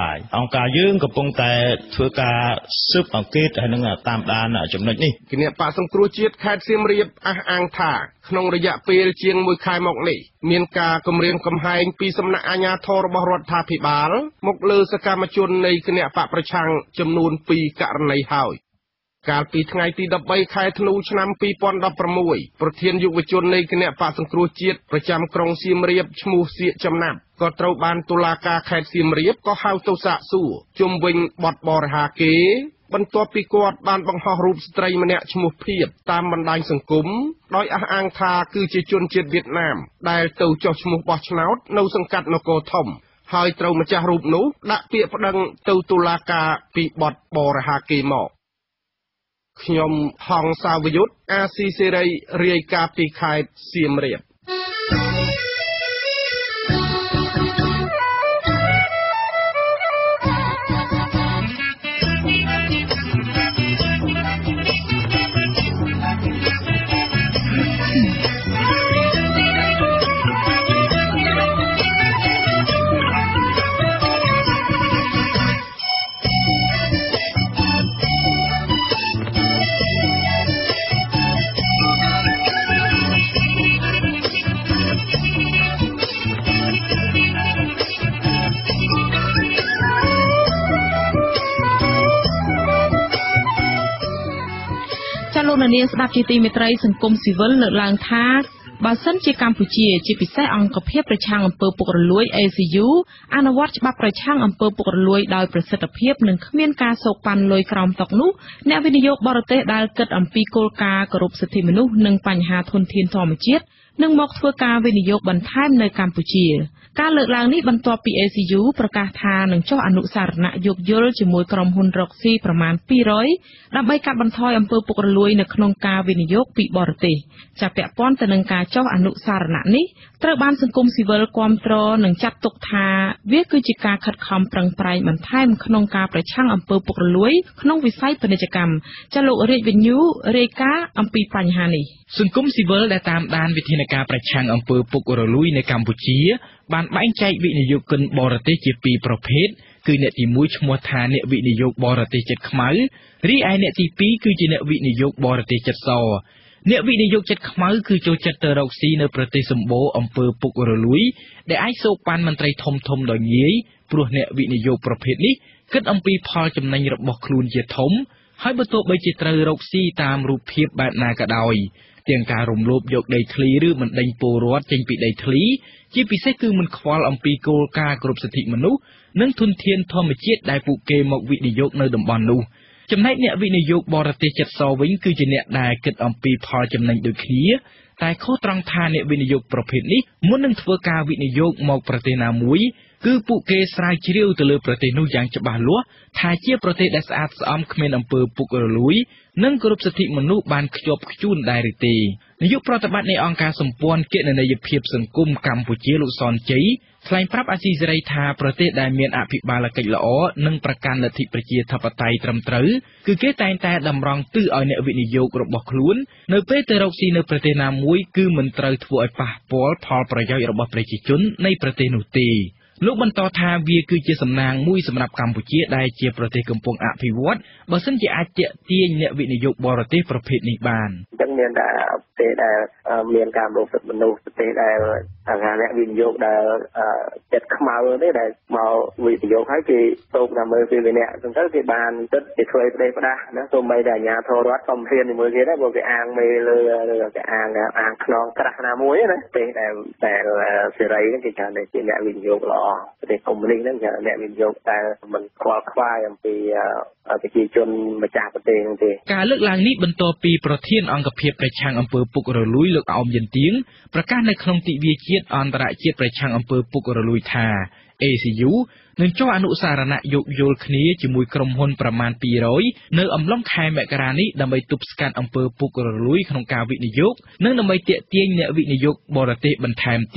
អង្គការយើងកំពុងតែធ្វើការស៊ើបអង្កេតហើយនឹងតាមដានចំណុចនេះគណៈបកសង្គ្រោះជាតិខេត្តសៀមរាបអះអាងថាក្នុងរយៈពេលជាង1ខែមកនេះមានការគម្រាមកំហែងពីសំណាក់អាជ្ញាធររបស់រដ្ឋាភិបាលមកលើសកម្មជននៃគណៈបកប្រឆាំងចំនួន2ករណីហើយកាលពីថ្ងៃទី13ខែធ្នូឆ្នាំ2016ប្រធានយុវជននៃគណៈបកសង្គ្រោះជាតិប្រចាំក្រុងសៀមរាបឈ្មោះសៀកចំណាប់ក៏ត្រូវបានតុលាការខេត្តសៀមរាបក៏ហៅទៅសាកសួរជុំវិញបទបរិហាកេរ្តិ៍បន្ទាប់ពីគាត់បានបង្ហោះរូបស្ត្រីម្នាក់ឈ្មោះភៀតតាមបណ្ដាញសង្គមដោយអះអាងថាគឺជាជនជាតិវៀតណាមដែលទៅចុះឈ្មោះបោះឆ្នោតនៅសង្កាត់នគរធំហើយត្រូវម្ចាស់រូបនោះដាក់ពាក្យប្តឹងទៅតុលាការពីបទបរិហាកេរ្តិ៍មកខ្ញុំហងសាវយុទ្ធអាស៊ីសេរីរាយការណ៍ពីខេត្តសៀមរាបលោកនាងស្ដាប់ជាទីមេត្រីសង្គមស៊ីវិលលើកឡើងថាបើសិនជាកម្ពុជាជាពិសេសអង្គភាពប្រឆាំងអំពើពុករលួយ ACU អនុវត្តច្បាប់ប្រឆាំងអំពើពុករលួយដោយប្រសិទ្ធភាពនិងគ្មានការសោកប៉ាន់លុយក្រោមតុនោះអ្នកវិនិយោគបរទេសដែលគិតអំពីគោលការណ៍គោរពសិទ្ធិមនុស្សនិងបញ្ហាធនធានធម្មជាតិនឹងមកធ្វើការវិនិយោគបន្ថែមនៅកម្ពុជាការលើកឡើងនេះបន្ទាប់ពី ACU ប្រកាសថានឹងចុះអនុសារណៈយោគយល់ជាមួយក្រុមហ៊ុនរកស៊ីប្រមាណ200ដើម្បីកាត់បន្ថយអំពើពុករលួយនៅក្នុងការវិនិយោគពីបរទេសចាប់ពាក់ព័ន្ធទៅនឹងការចុះអនុសារណៈនេះត្រូវបានសង្គមស៊ីវិលគាំទ្រនិងចាត់ទុកថាវាគឺជាការខិតខំប្រឹងប្រែងបន្ថែមក្នុងការប្រឆាំងអំពើពុករលួយក្នុងវិស័យពាណិជ្ជកម្មចាលោករាជវិញ្ញូរាយការណ៍អំពីបញ្ហានេះសង្គមស៊ីវិលដែលតាមដានវិធានការប្រឆាំងអំពើពុករលួយនៅកម្ពុជាបានបែងចែកវិនិយោគិនបរទេសជាពីរប្រភេទគឺអ្នកទី1ឈ្មោះថាអ្នកវិនិយោគបរទេសចិត្តខ្មៅរីឯអ្នកទី2គឺជាអ្នកវិនិយោគបរទេសចិត្តសអ្នកវិនិយោគចិត្តខ្មៅគឺចូលចិត្តទៅរកស៊ីនៅប្រទេសសម្បូរអំពើពុករលួយដែលអាចសោកប៉ាន់មន្ត្រីធំៗដោយងាយព្រោះអ្នកវិនិយោគប្រភេទនេះគិតអំពីផលចំណេញរបស់ខ្លួនជាធំហើយបើទោះបីជាត្រូវរកស៊ីតាមរូបភាពបែបណាក៏ដោយទាំងការរំលោភយកដីធ្លីឬបណ្ដេញពលរដ្ឋចេញពីដីធ្លីជាពិសេសគឺមិនខ្វល់អំពីគោលការណ៍គោរពសិទ្ធិមនុស្សនិងធនធានធម្មជាតិដែលពួកគេមកវិនិយោគនៅតំបន់នោះចំណែកអ្នកវិនិយោគបរទេសចិត្តសវិញគឺជាអ្នកដែលគិតអំពីផលចំណេញដូចគ្នាតែខុសត្រង់ថាអ្នកវិនិយោគប្រភេទនេះមុននឹងធ្វើការវិនិយោគមកប្រទេសណាមួយគឺពួកគេស្រាវជ្រាវទៅលើប្រទេសនោះយ៉ាងច្បាស់លាស់ថាជាប្រទេសដែលស្អាតស្អំគ្មានអំពើពុករលួយនិងគោរពសិទ្ធិមនុស្សបានខ្ជាប់ខ្ជួនដែរឬទេនាយកប្រតិបត្តិនៃអង្គការសម្ព័ន្ធគណនេយ្យភាពសង្គមកម្ពុជាលោកសនជ័យថ្លែងប្រាប់អាស៊ីសេរីថាប្រទេសដែលមានអភិបាលកិច្ចល្អនិងប្រកាន់លទ្ធិប្រជាធិបតេយ្យត្រឹមត្រូវគឺគេតែងតែតម្រង់ទិសឲ្យអ្នកវិនិយោគរបស់ខ្លួននៅពេលទៅរកស៊ីនៅប្រទេសណាមួយគឺមិនត្រូវធ្វើឲ្យប៉ះពាល់ផលប្រយោជន៍របស់ប្រជាជននៃប្រទេសនោះទេលោកបន្តថាវាគឺជាសំណាងមួយសម្រាប់កម្ពុជាដែលជាប្រទេសកំពុងអភិវឌ្ឍបើសិនជាអាចទាក់ទាញអ្នកវិនិយោគបរទេសប្រភេទនេះបានអញ្ចឹងមានតែប្រទេសដែលមានការរំលោភសិទ្ធិមនុស្សប្រទេសដែលអ្នកវិនិយោគដែលចិត្តខ្មៅនេះដែលមកវិនិយោគហើយគេតូបតាមមើលពីវាអ្នកអញ្ចឹងទៅគេបានទឹកគេធ្វើផ្ដេសផ្ដាស់ណាសូម្បីតែអាជ្ញាធររដ្ឋក៏ហ៊ានជាមួយគេដែរព្រោះគេអាងមេលើគេអាងខ្នងក្រាស់ណាមួយណាប្រទេសដែលសេរីហ្នឹងគេថាជាអ្នកវិនិយោគល្អប្រទេសកុម្មុយនីសហ្នឹងគេអ្នកវិនិយោគតែមិនខ្វល់ខ្វាយអំពីប្រជាជនម្ចាស់ប្រទេសហ្នឹងទេការលើកឡើងនេះបន្ទាប់ពីប្រធានអង្គភាពប្រឆាំងអំពើពុករលួយលោកអោមយិនទៀងប្រកាសនៅក្នុងទិវាជាតិអន្តរជាតិប្រឆាំងអំពើពុករលួយថា ACU នឹងចុះអនុសារណៈយោគយល់គ្នាជាមួយក្រុមហ៊ុនប្រមាណ200នៅអំឡុងខែមករានេះដើម្បីទប់ស្កាត់អំពើពុករលួយក្នុងការវិនិយោគនិងដើម្បីទាក់ទាញអ្នកវិនិយោគបរទេសបន្ថែមទៀត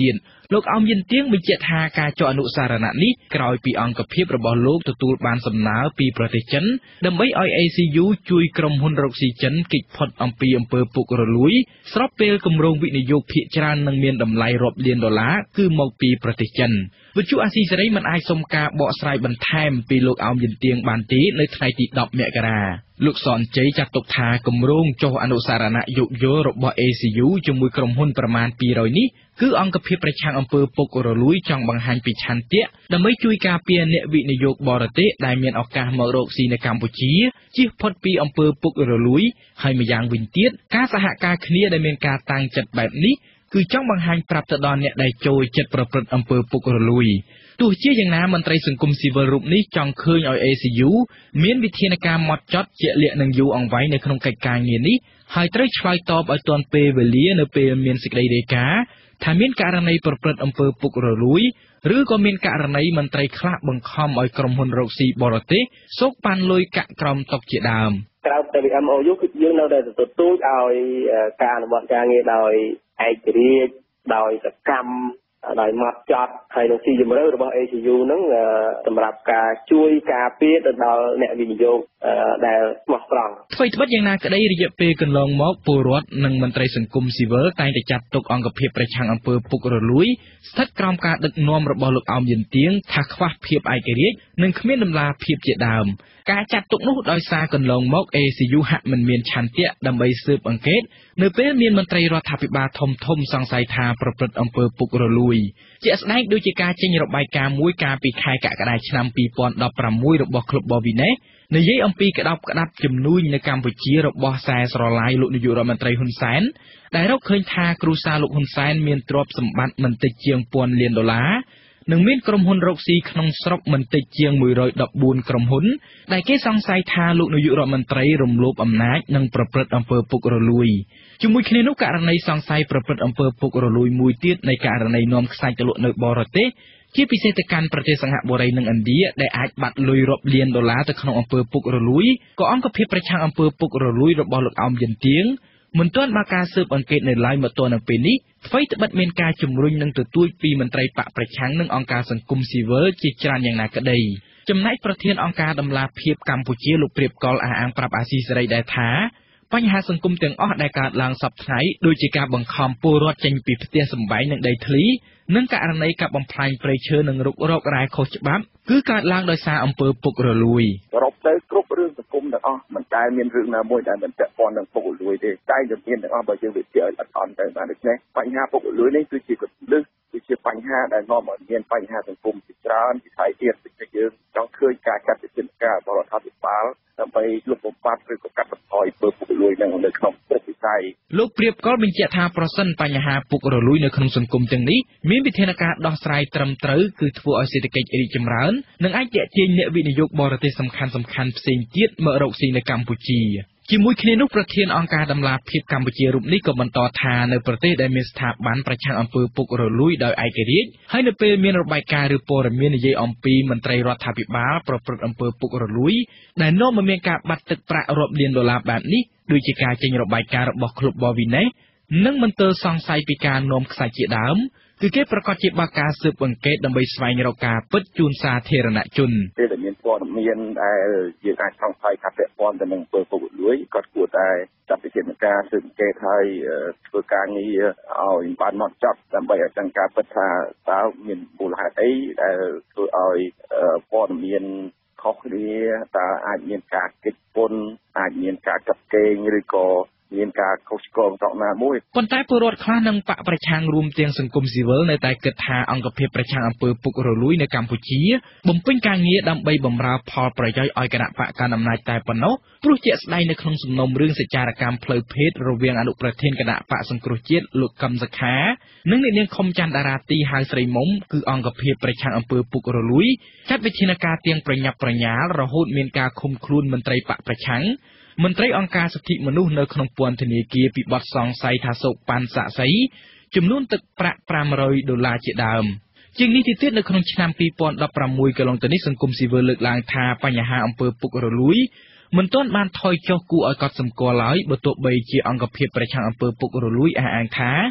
លោកអោមយិនទៀងបញ្ជាក់ថាការចុះអនុសារណៈនេះក្រោយពីអង្គភាពរបស់លោកទទួលបានសំណើពីប្រទេសចិនដើម្បីឲ្យ ACU ជួយក្រុមហ៊ុនរកស៊ីចិនគេចផុតអំពីអំពើពុករលួយស្របពេលគម្រោងវិនិយោគភាគច្រើននឹងមានតម្លៃរាប់លានដុល្លារគឺមកពីប្រទេសចិនវិទ្យុអាស៊ីសេរីមិនអាចសុំការបកស្រាយបន្ថែមពីលោកអោមយិនទៀងបានទេនៅថ្ងៃទី10មករាលោកសនជ័យចាត់ទុកថាគម្រោងចុះអនុសារណៈយោគយល់របស់ ACU ជាមួយក្រុមហ៊ុនប្រមាណ200នេះគឺអង្គភាពប្រឆាំងអំពើពុករលួយចង់បង្ហាញពីឆន្ទៈដើម្បីជួយការពារអ្នកវិនិយោគបរទេសដែលមានឱកាសមករកស៊ីនៅកម្ពុជាជៀសផុតពីអំពើពុករលួយហើយម្យ៉ាងវិញទៀតការសហការគ្នាដែលមានការតាំងចិត្តបែបនេះគឺចង់បង្ហាញប្រាប់ទៅដល់អ្នកដែលចូលចិត្តប្រព្រឹត្តអំពើពុករលួយទោះជាយ៉ាងណាមន្ត្រីសង្គមស៊ីវិលរូបនេះចង់ឃើញឲ្យ ACU មានវិធានការម៉ត់ចត់ជាក់លាក់និងយូរអង្វែងនៅក្នុងកិច្ចការងារនេះហើយត្រូវឆ្លើយតបឲ្យទាន់ពេលវេលានៅពេលមានសេចក្តីរាយការណ៍ថាមានករណីប្រព្រឹត្តអំពើពុករលួយឬក៏មានករណីមន្ត្រីខ្លះបង្ខំឲ្យក្រុមហ៊ុនរកស៊ីបរទេសសោកប៉ាន់លុយកាក់ក្រោមតុជាដើមក្រៅពី MOU គឺយើងនៅតែទទួលឲ្យការអនុវត្តការងារដោយឯករាជ្យដោយសកម្មដោយម៉ត់ចត់ហើយនឹងស៊ីជម្រៅរបស់ ACU ហ្នឹងសម្រាប់ការជួយការពារទៅដល់អ្នកវិនិយោគដែលស្មោះត្រង់អ្វីត្បិតយ៉ាងណាក្តីរយៈពេលកន្លងមកពលរដ្ឋនិងមន្ត្រីសង្គមស៊ីវិលតែងតែចាត់ទុកអង្គភាពប្រឆាំងអំពើពុករលួយស្ថិតក្រោមការដឹកនាំរបស់លោកអោមយិនទៀងថាខ្វះភាពឯករាជ្យនិងគ្មានតម្លាភាពជាដើមការចាត់ទុកនោះដោយសារកន្លងមក ACU ហាក់មិនមានឆន្ទៈដើម្បីស៊ើបអង្កេតនៅពេលមានមន្ត្រីរដ្ឋាភិបាលធំៗសង្ស័យថាប្រព្រឹត្តអំពើពុករលួយជាក់ស្ដែងដូចជាការចេញរបាយការណ៍មួយកាលពីខែកក្កដាឆ្នាំ2016របស់ក្លឹប Bovines និយាយអំពីក្តាប់ក្តាប់ជំនួញនៅកម្ពុជារបស់ខ្សែស្រឡាយលោកនាយករដ្ឋមន្ត្រីហ៊ុនសែនដែលរកឃើញថាគ្រួសារលោកហ៊ុនសែនមានទ្រព្យសម្បត្តិមិនតិចជាង$1,000 លាននិងមានក្រុមហ៊ុនរកស៊ីក្នុងស្រុកមិនតិចជាង114ក្រុមហ៊ុនដែលគេសង្ស័យថាលោកនាយករដ្ឋមន្ត្រីរំលោភអំណាចនិងប្រព្រឹត្តអំពើពុករលួយជាមួយគ្នានោះករណីសង្ស័យប្រព្រឹត្តអំពើពុករលួយមួយទៀតនៃករណីនាំខ្សាច់ទៅលក់នៅបរទេសជាពិសេសទៅកាន់ប្រទេសសិង្ហបុរីនិងឥណ្ឌាដែលអាចបាត់លុយរាប់លានដុល្លារទៅក្នុងអំពើពុករលួយក៏អង្គភាពប្រឆាំងអំពើពុករលួយរបស់លោកអោមយិនទៀងមិនទាន់បានការស៊ើបអង្កេតនៅឡើយមកទល់នឹងពេលនេះអ្វីត្បិតមានការជំរុញនិងទទូចពីមន្ត្រីបកប្រឆាំងនិងអង្គការសង្គមស៊ីវិលជាច្រើនយ៉ាងណាក្តីចំណែកប្រធានអង្គការដំឡាភិបកម្ពុជាលោកព្រាបកលអះអាងប្រាប់អាស៊ីសេរីដែរថាបញ្ហាសង្គមទាំងអស់ដែលកើតឡើងសពថ្ងៃដូចជាការបង្ខំពលរដ្ឋចេញពីផ្ទះសម្បែងនិងដីធ្លីនិងករណីកាប់បំផ្លាញព្រៃឈើនិងរុករករ៉ែខុសច្បាប់គឺកើតឡើងដោយសារអំពើពុករលួយសរុបទៅគ្រប់រឿងសង្គមទាំងអស់មិនតែមានរឿងណាមួយដែលមិនពាក់ព័ន្ធនឹងពុករលួយទេតែជំនាញទាំងអស់បើយើងវិភាគឲ្យអត់អន់ទៅបានដូច្នេះបញ្ហាពុករលួយនេះគឺជាកន្លឹះគឺជាបញ្ហាដែលនាំឲ្យមានបញ្ហាសង្គមជាច្រើនពីថៃទៀតដូចយើងចង់ឃើញការចាត់វិធានការបរដ្ឋាភិបាលដើម្បីលុបបំបាត់ឬក៏កាត់បន្ថយពុករលួយនៅក្នុងគ្រប់វិស័យលោកព្រាបកលបញ្ជាក់ថាប្រសិនបញ្ហាពុករលួយនៅក្នុងសង្គមទាំងនេះមានវិធានការដោះស្រាយត្រឹមត្រូវគឺធ្វើឲ្យសេដ្ឋកិច្ចរីកចម្រើននិងអាចទាក់ទាញអ្នកវិនិយោគបរទេសសំខាន់ៗផ្សេងទៀតមករកស៊ីនៅកម្ពុជាជាមួយគ្នានោះប្រធានអង្គការដំឡាភិបកម្ពុជារូបនេះក៏បន្តថានៅប្រទេសដែលមានស្ថាប័នប្រឆាំងអំពើពុករលួយដោយឯករាជ្យហើយនៅពេលមានរបាយការណ៍ឬព័ត៌មាននិយាយអំពីមន្ត្រីរដ្ឋាភិបាលប្រព្រឹត្តអំពើពុករលួយដែលនាំឲ្យមានការបាត់ទឹកប្រាក់រាប់លានដុល្លារបែបនេះដូចជាការចេញរបាយការណ៍របស់ក្លឹប Bovines និងមន្ទិលសង្ស័យពីការនាំខ្សាច់ជាដើមគឺគេប្រកាសជាបើកការស៊ើបអង្កេតដើម្បីស្វែងរកការពិតជូនសាធារណជនពេលដែលមានព័ត៌មានដែលយើងអាចសង្ស័យថាពាក់ព័ន្ធទៅនឹងអំពើពុករលួយក៏គួរតែចាត់វិធានការស៊ើបអង្កេតហើយធ្វើការងារឲ្យបានហ្មត់ចត់ដើម្បីឲ្យដឹងការពិតថាតើមានមូលហេតុអីដែលធ្វើឲ្យព័ត៌មានខុសគ្នាតើអាចមានការគិតពន្ធអាចមានការកាត់កេងឬក៏មានការខុសឆ្គងត្រង់ណាមួយប៉ុន្តែពលរដ្ឋខ្លះនិងបកប្រឆាំងរួមទាំងសង្គមស៊ីវិលនៅតែគិតថាអង្គភាពប្រឆាំងអំពើពុករលួយនៅកម្ពុជាបំពេញការងារដើម្បីបម្រើផលប្រយោជន៍ឲ្យគណៈបកកណ្ដាលអំណាចតែប៉ុណ្ណោះព្រោះជាក់ស្ដែងនៅក្នុងសំណុំរឿងសេចក្ដីកម្មផ្លូវភេទរវាងអនុប្រធានគណៈបកសង្គ្រោះជាតិលោកកឹមសុខានិងអ្នកនាងខុមច័ន្ទតារាទីហៅស្រីមុំគឺអង្គភាពប្រឆាំងអំពើពុករលួយចាត់វិធានការទាំងប្រញាប់ប្រញាល់រហូតមានការឃុំខ្លួនមន្ត្រីបកប្រឆាំងមន្ត្រីអង្គការសិទ្ធិមនុស្សនៅក្នុងពន្ធនាគារពីបទសង្ស័យថាសោកប៉ាន់សាក់សីចំនួនទឹកប្រាក់$500ជាដើមជាងនេះទៀតនៅក្នុងឆ្នាំ2016កន្លងទៅនេះសង្គមស៊ីវិលលើកឡើងថាបញ្ហាអំពើពុករលួយមិនទាន់បានថយចុះគួរឲ្យកត់សម្គាល់ឡើយបើទោះបីជាអង្គភាពប្រឆាំងអំពើពុករលួយអះអាងថា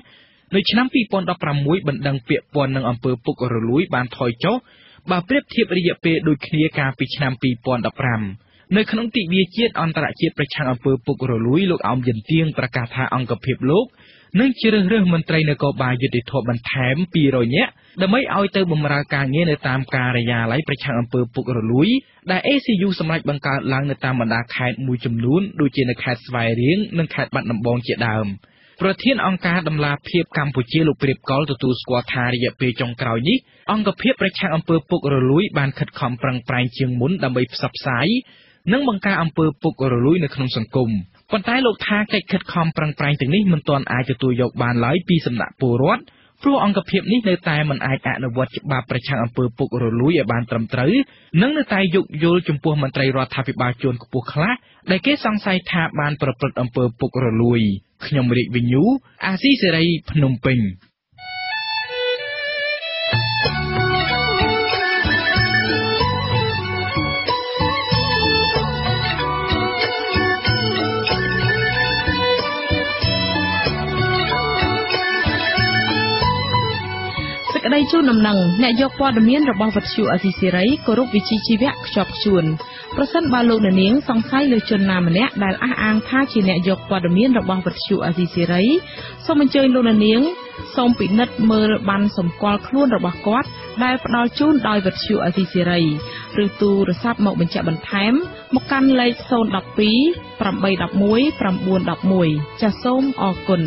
នៅឆ្នាំ2016បណ្ដឹងពាក្យព័ន្ធនឹងអំពើពុករលួយបានថយចុះបើប្រៀបធៀបរយៈពេលដូចគ្នាកាលពីឆ្នាំ2015នៅក្នុងទិវាជាតិអន្តរជាតិប្រឆាំងអំពើពុករលួយលោកអោមយិនទៀងប្រកាសថាអង្គភាពលោកនឹងជ្រើសរើសមន្ត្រីនគរបាលយុតិធម៌បន្ថែម200នាក់ដើម្បីឲ្យទៅបម្រើការងារនៅតាមការិយាល័យប្រឆាំងអំពើពុករលួយដែល ACU សម្រាប់បង្កើតឡើងនៅតាមបណ្ដាខេត្តមួយចំនួនដូចជានៅខេត្តស្វាយរៀងនិងខេត្តបាត់ដំបងជាដើមប្រធានអង្គការដំឡាភិបកម្ពុជាលោកព្រាបកុលទទួលស្គាល់ថារយៈពេលចុងក្រោយនេះអង្គភាពប្រឆាំងអំពើពុករលួយបានខិតខំប្រឹងប្រែងជាងមុនដើម្បីផ្សព្វផ្សាយនិងបង្ការអំពើពុករលួយនៅក្នុងសង្គមប៉ុន្តែលោកថាកិច្ចខិតខំប្រឹងប្រែងទាំងនេះមិនទាន់អាចទទួលយកបានឡើយពីសំណាក់ពលរដ្ឋព្រោះអង្គភាពនេះនៅតែមិនអាចអនុវត្តច្បាប់ប្រឆាំងអំពើពុករលួយឲ្យបានត្រឹមត្រូវនិងនៅតែយោគយល់ចំពោះមន្ត្រីរដ្ឋាភិបាលជាន់ខ្ពស់ខ្លះដែលគេសង្ស័យថាបានប្រព្រឹត្តអំពើពុករលួយខ្ញុំរាជវិញ្ញូអាស៊ីសេរីភ្នំពេញក្តីជូនដំណឹងអ្នកយកព័ត៌មានរបស់វិទ្យុអាស៊ីសេរីគោរពវិជ្ជាជីវៈខ្ជាប់ខ្ជួនប្រសិនបើលោកអ្នកនាងសង្ស័យលើជនណាម្នាក់ដែលអះអាងថាជាអ្នកយកព័ត៌មានរបស់វិទ្យុអាស៊ីសេរីសូមអញ្ជើញលោកអ្នកនាងសូមពិនិត្យមើលបានសម្គាល់ខ្លួនរបស់គាត់ដែលផ្ដល់ជូនដោយវិទ្យុអាស៊ីសេរីឬទូរស័ព្ទមកបញ្ជាក់បន្ថែមមកកាន់លេខ012 811 911ចាសសូមអរគុណ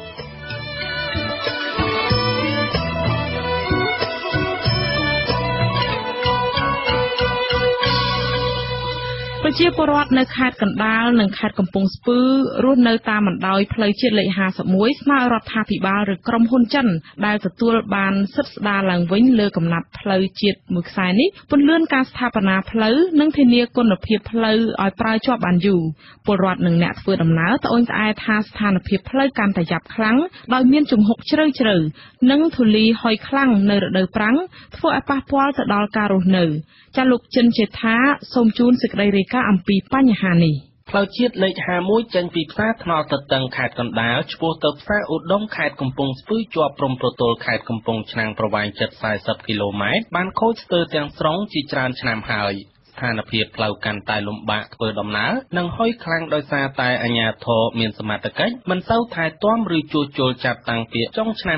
ប្រជាពលរដ្ឋនៅខេត្តកណ្ដាលនិងខេត្តកំពង់ស្ពឺរស់នៅតាមបណ្ដោយផ្លូវជាតិលេខ51ស្នើរដ្ឋាភិបាលឬក្រុមហ៊ុនចិនដែលទទួលបានសិទ្ធិស្ដារឡើងវិញលើកំណត់ផ្លូវជាតិមួយខ្សែនេះពន្យាការស្ថាបនាផ្លូវនិងធានាគុណភាពផ្លូវឲ្យប្រើជាប់បានយូរពលរដ្ឋនិងអ្នកធ្វើដំណើរត្អូញត្អែថាស្ថានភាពផ្លូវកាន់តែយ៉ាប់ខ្លាំងដោយមានជំហុកជ្រៅជ្រៅនិងធូលីហុយខ្លាំងនៅរដូវប្រាំងធ្វើឲ្យប៉ះពាល់ទៅដល់ការរស់នៅចាលោកចិនចេថាសូមជូនសេចក្តីរាយការណ៍អំពីបញ្ហានេះផ្លូវជាតិលេខ51ចេញពីផ្សារថ្នល់ទៅតឹងខេត្តកណ្ដាលឆ្ពោះទៅផ្សារឧដុង្គខេត្តកំពង់ស្ពឺជាប់ព្រំប្រទល់ខេត្តកំពង់ឆ្នាំងប្រវែងជិត40គីឡូម៉ែត្របានខូចស្ទើរទាំងស្រុងជាច្រើនឆ្នាំហើយស្ថានភាពផ្លូវកាន់តែលំបាកធ្វើដំណើរនិងហុយខ្លាំងដោយសារតែអាជ្ញាធរមានសមត្ថកិច្ចមិនសូវថែទាំឬជួសជុលចាប់តាំងពីចុងឆ្នាំ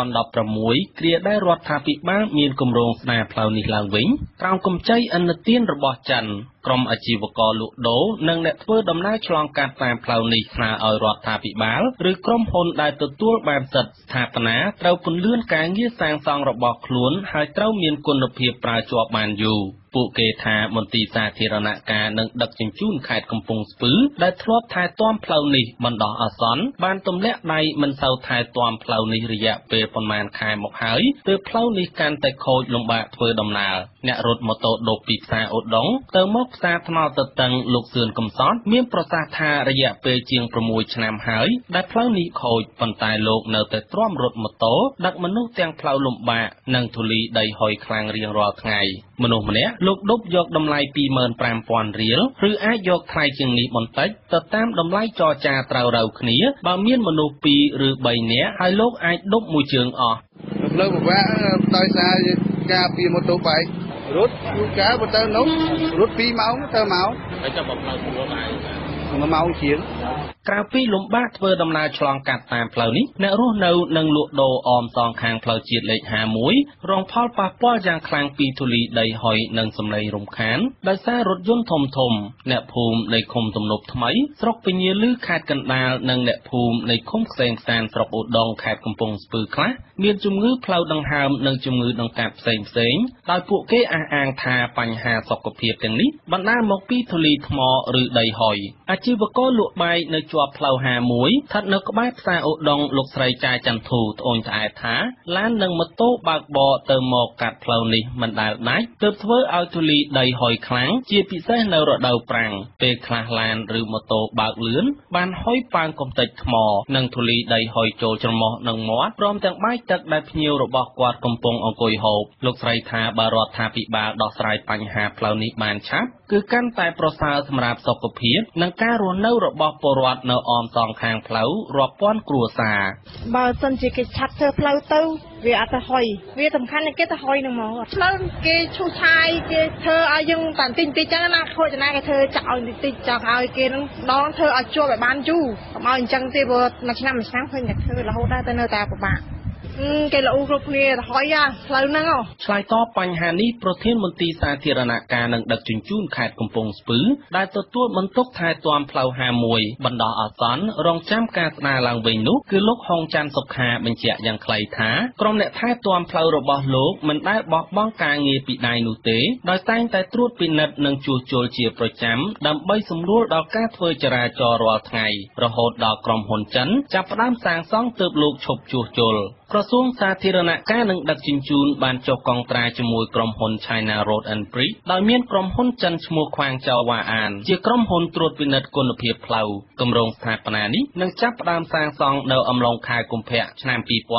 2016គ្រាដែលរដ្ឋាភិបាលមានគម្រោងស្ដារផ្លូវនេះឡើងវិញក្រោមកម្ចីឥណទានរបស់ចិនក្រុមអាជីវករលក់ដូរនិងអ្នកធ្វើដំណើរឆ្លងកាត់តាមផ្លូវនេះស្នើឲ្យរដ្ឋាភិបាលឬក្រុមហ៊ុនដែលទទួលបានសិទ្ធិស្ថាបនាត្រូវពន្យាការងារសាងសង់របស់ខ្លួនហើយត្រូវមានគុណភាពប្រើជាប់បានយូរពួកគេថាមន្ទីរសាធារណការនិងដឹកជញ្ជូនខេត្តកំពង់ស្ពឺដែលធ្លាប់ថែទាំផ្លូវនេះបណ្ដោះអាសន្នបានទម្លាក់ដៃមិនសូវថែទាំផ្លូវនេះរយៈពេលប្រមាណខែមកហើយទើបផ្លូវនេះកាន់តែខូចលំបាកធ្វើដំណើរអ្នករត់ម៉ូតូឌុបពីផ្សារឧដុង្គទៅមកផ្សារថ្នល់ទៅតឹងលោកសឿនកំសត់មានប្រសាសន៍ថារយៈពេលជាង6ឆ្នាំហើយដែលផ្លូវនេះខូចប៉ុន្តែលោកនៅតែទ្រាំរត់ម៉ូតូដឹកមនុស្សទាំងផ្លូវលំបាកនិងធូលីដីហុយខ្លាំងរៀងរាល់ថ្ងៃមនុស្សម្នាក់លោកឌុបយកតម្លៃ 25,000 រៀលឬអាចយកថ្លៃជាងនេះបន្តិចទៅតាមតម្លៃចរចាត្រូវរៅគ្នាបើមានមនុស្ស2ឬ3នាក់ហើយលោកអាចឌុបមួយជើងអស់ផ្លូវពិបាកដោយសារការពីម៉ូតូបែករត់យូរកាលទៅនោះរត់2ម៉ោងទៅមកហើយចាប់ផ្លូវស្រួលហើយ1ម៉ោងជាងក្រៅពីលំបាកធ្វើដំណើរឆ្លងកាត់តាមផ្លូវនេះអ្នករស់នៅនិងលក់ដូរអមសងខាងផ្លូវជាតិលេខ51រងផលប៉ះពាល់យ៉ាងខ្លាំងពីធូលីដីហុយនិងសំឡេងរំខានដោយសាររថយន្តធំៗអ្នកភូមិនៃឃុំទំនប់ថ្មីស្រុកពញាលឺខេត្តកណ្ដាលនិងអ្នកភូមិនៃឃុំខ្សែងខ្សានស្រុកឧដុង្គខេត្តកំពង់ស្ពឺខ្លះមានជំងឺផ្លូវដង្ហើមនិងជំងឺដង្កាត់ផ្សេងៗដោយពួកគេអះអាងថាបញ្ហាសុខភាពទាំងនេះបណ្ដាលមកពីធូលីថ្មឬដីហុយអាជីវករលក់បាយនៅជាប់ផ្លូវ51ស្ថិតនៅក្បែរផ្សារឧដុង្គលោកស្រីចាចន្ទធូត្អូញត្អែថាឡាននិងម៉ូតូបើកបរទៅមកកាត់ផ្លូវនេះមិនដែលដាច់ទើបធ្វើឲ្យធូលីដីហុយខ្លាំងជាពិសេសនៅរដូវប្រាំងពេលខ្លះឡានឬម៉ូតូបើកលឿនបានហុយប៉ាងកំទេចថ្មនិងធូលីដីហុយចូលច្រមុះនិងមាត់ព្រមទាំងបាយទឹកដែលភ្ញៀវរបស់គាត់កំពុងអង្គុយហូបលោកស្រីថាបើរដ្ឋាភិបាលដោះស្រាយបញ្ហាផ្លូវនេះបានឆាប់គឺកាន់តែប្រសើរសម្រាប់សុខភាពនិងការរស់នៅរបស់ពលរដ្ឋនៅអមសងខាងផ្លូវរាប់ពាន់គ្រួសារបើសិនជាគេឆាត់ធ្វើផ្លូវទៅវាអត់ទៅហុយវាសំខាន់តែគេទៅហុយនឹងមកផ្លូវគេឈូសឆាយគេធ្វើឲ្យយើងបានតិចចឹងណាខូចណាគេធ្វើចាក់ឲ្យតិចចង់ឲ្យគេនឹងដងធ្វើឲ្យជាប់ឲ្យបានយូរកុំឲ្យអញ្ចឹងទេព្រោះមួយឆ្នាំឃើញតែធ្វើរហូតដល់ទៅនៅតែពិបាកគេល្អគ្រប់គ្នាទៅហុយផ្លូវហ្នឹងឆ្លើយតបបញ្ហានេះប្រធានមន្ត្រីសាធារណការនិងដឹកជញ្ជូនខេត្តកំពង់ស្ពឺដែលទទួលបន្ទុកថែទាំផ្លូវ51បណ្ដោះអាសន្នរងចាំការស្ដារឡើងវិញនោះគឺលោកហុងច័ន្ទសុខាបញ្ជាក់យ៉ាងខ្លីថាក្រុមអ្នកថែទាំផ្លូវរបស់លោកមិនដែលបោះបង់ការងារពីដៃនោះទេដោយតែងតែត្រួតពិនិត្យនិងជួសជុលជាប្រចាំដើម្បីសម្រួលដល់ការធ្វើចរាចរណ៍រាល់ថ្ងៃរហូតដល់ក្រុមហ៊ុនចិនចាប់ផ្ដើមសាងសង់ទើបលោកឈប់ជួសជុលក្រសួងសាធារណការនិងដឹកជញ្ជូនបានចុះកងត្រាជាមួយក្រុមហ៊ុន China Road and Bridge ដោយមានក្រុមហ៊ុនចិនឈ្មោះខ្វាងចៅវ៉ាអានជាក្រុមហ៊ុនត្រួតពិនិត្យគុណភាពផ្លូវគម្រោងស្ថាបនានេះនឹងចាប់ផ្ដើមសាងសង់នៅអំឡុងខែកុម្ភៈឆ្នាំ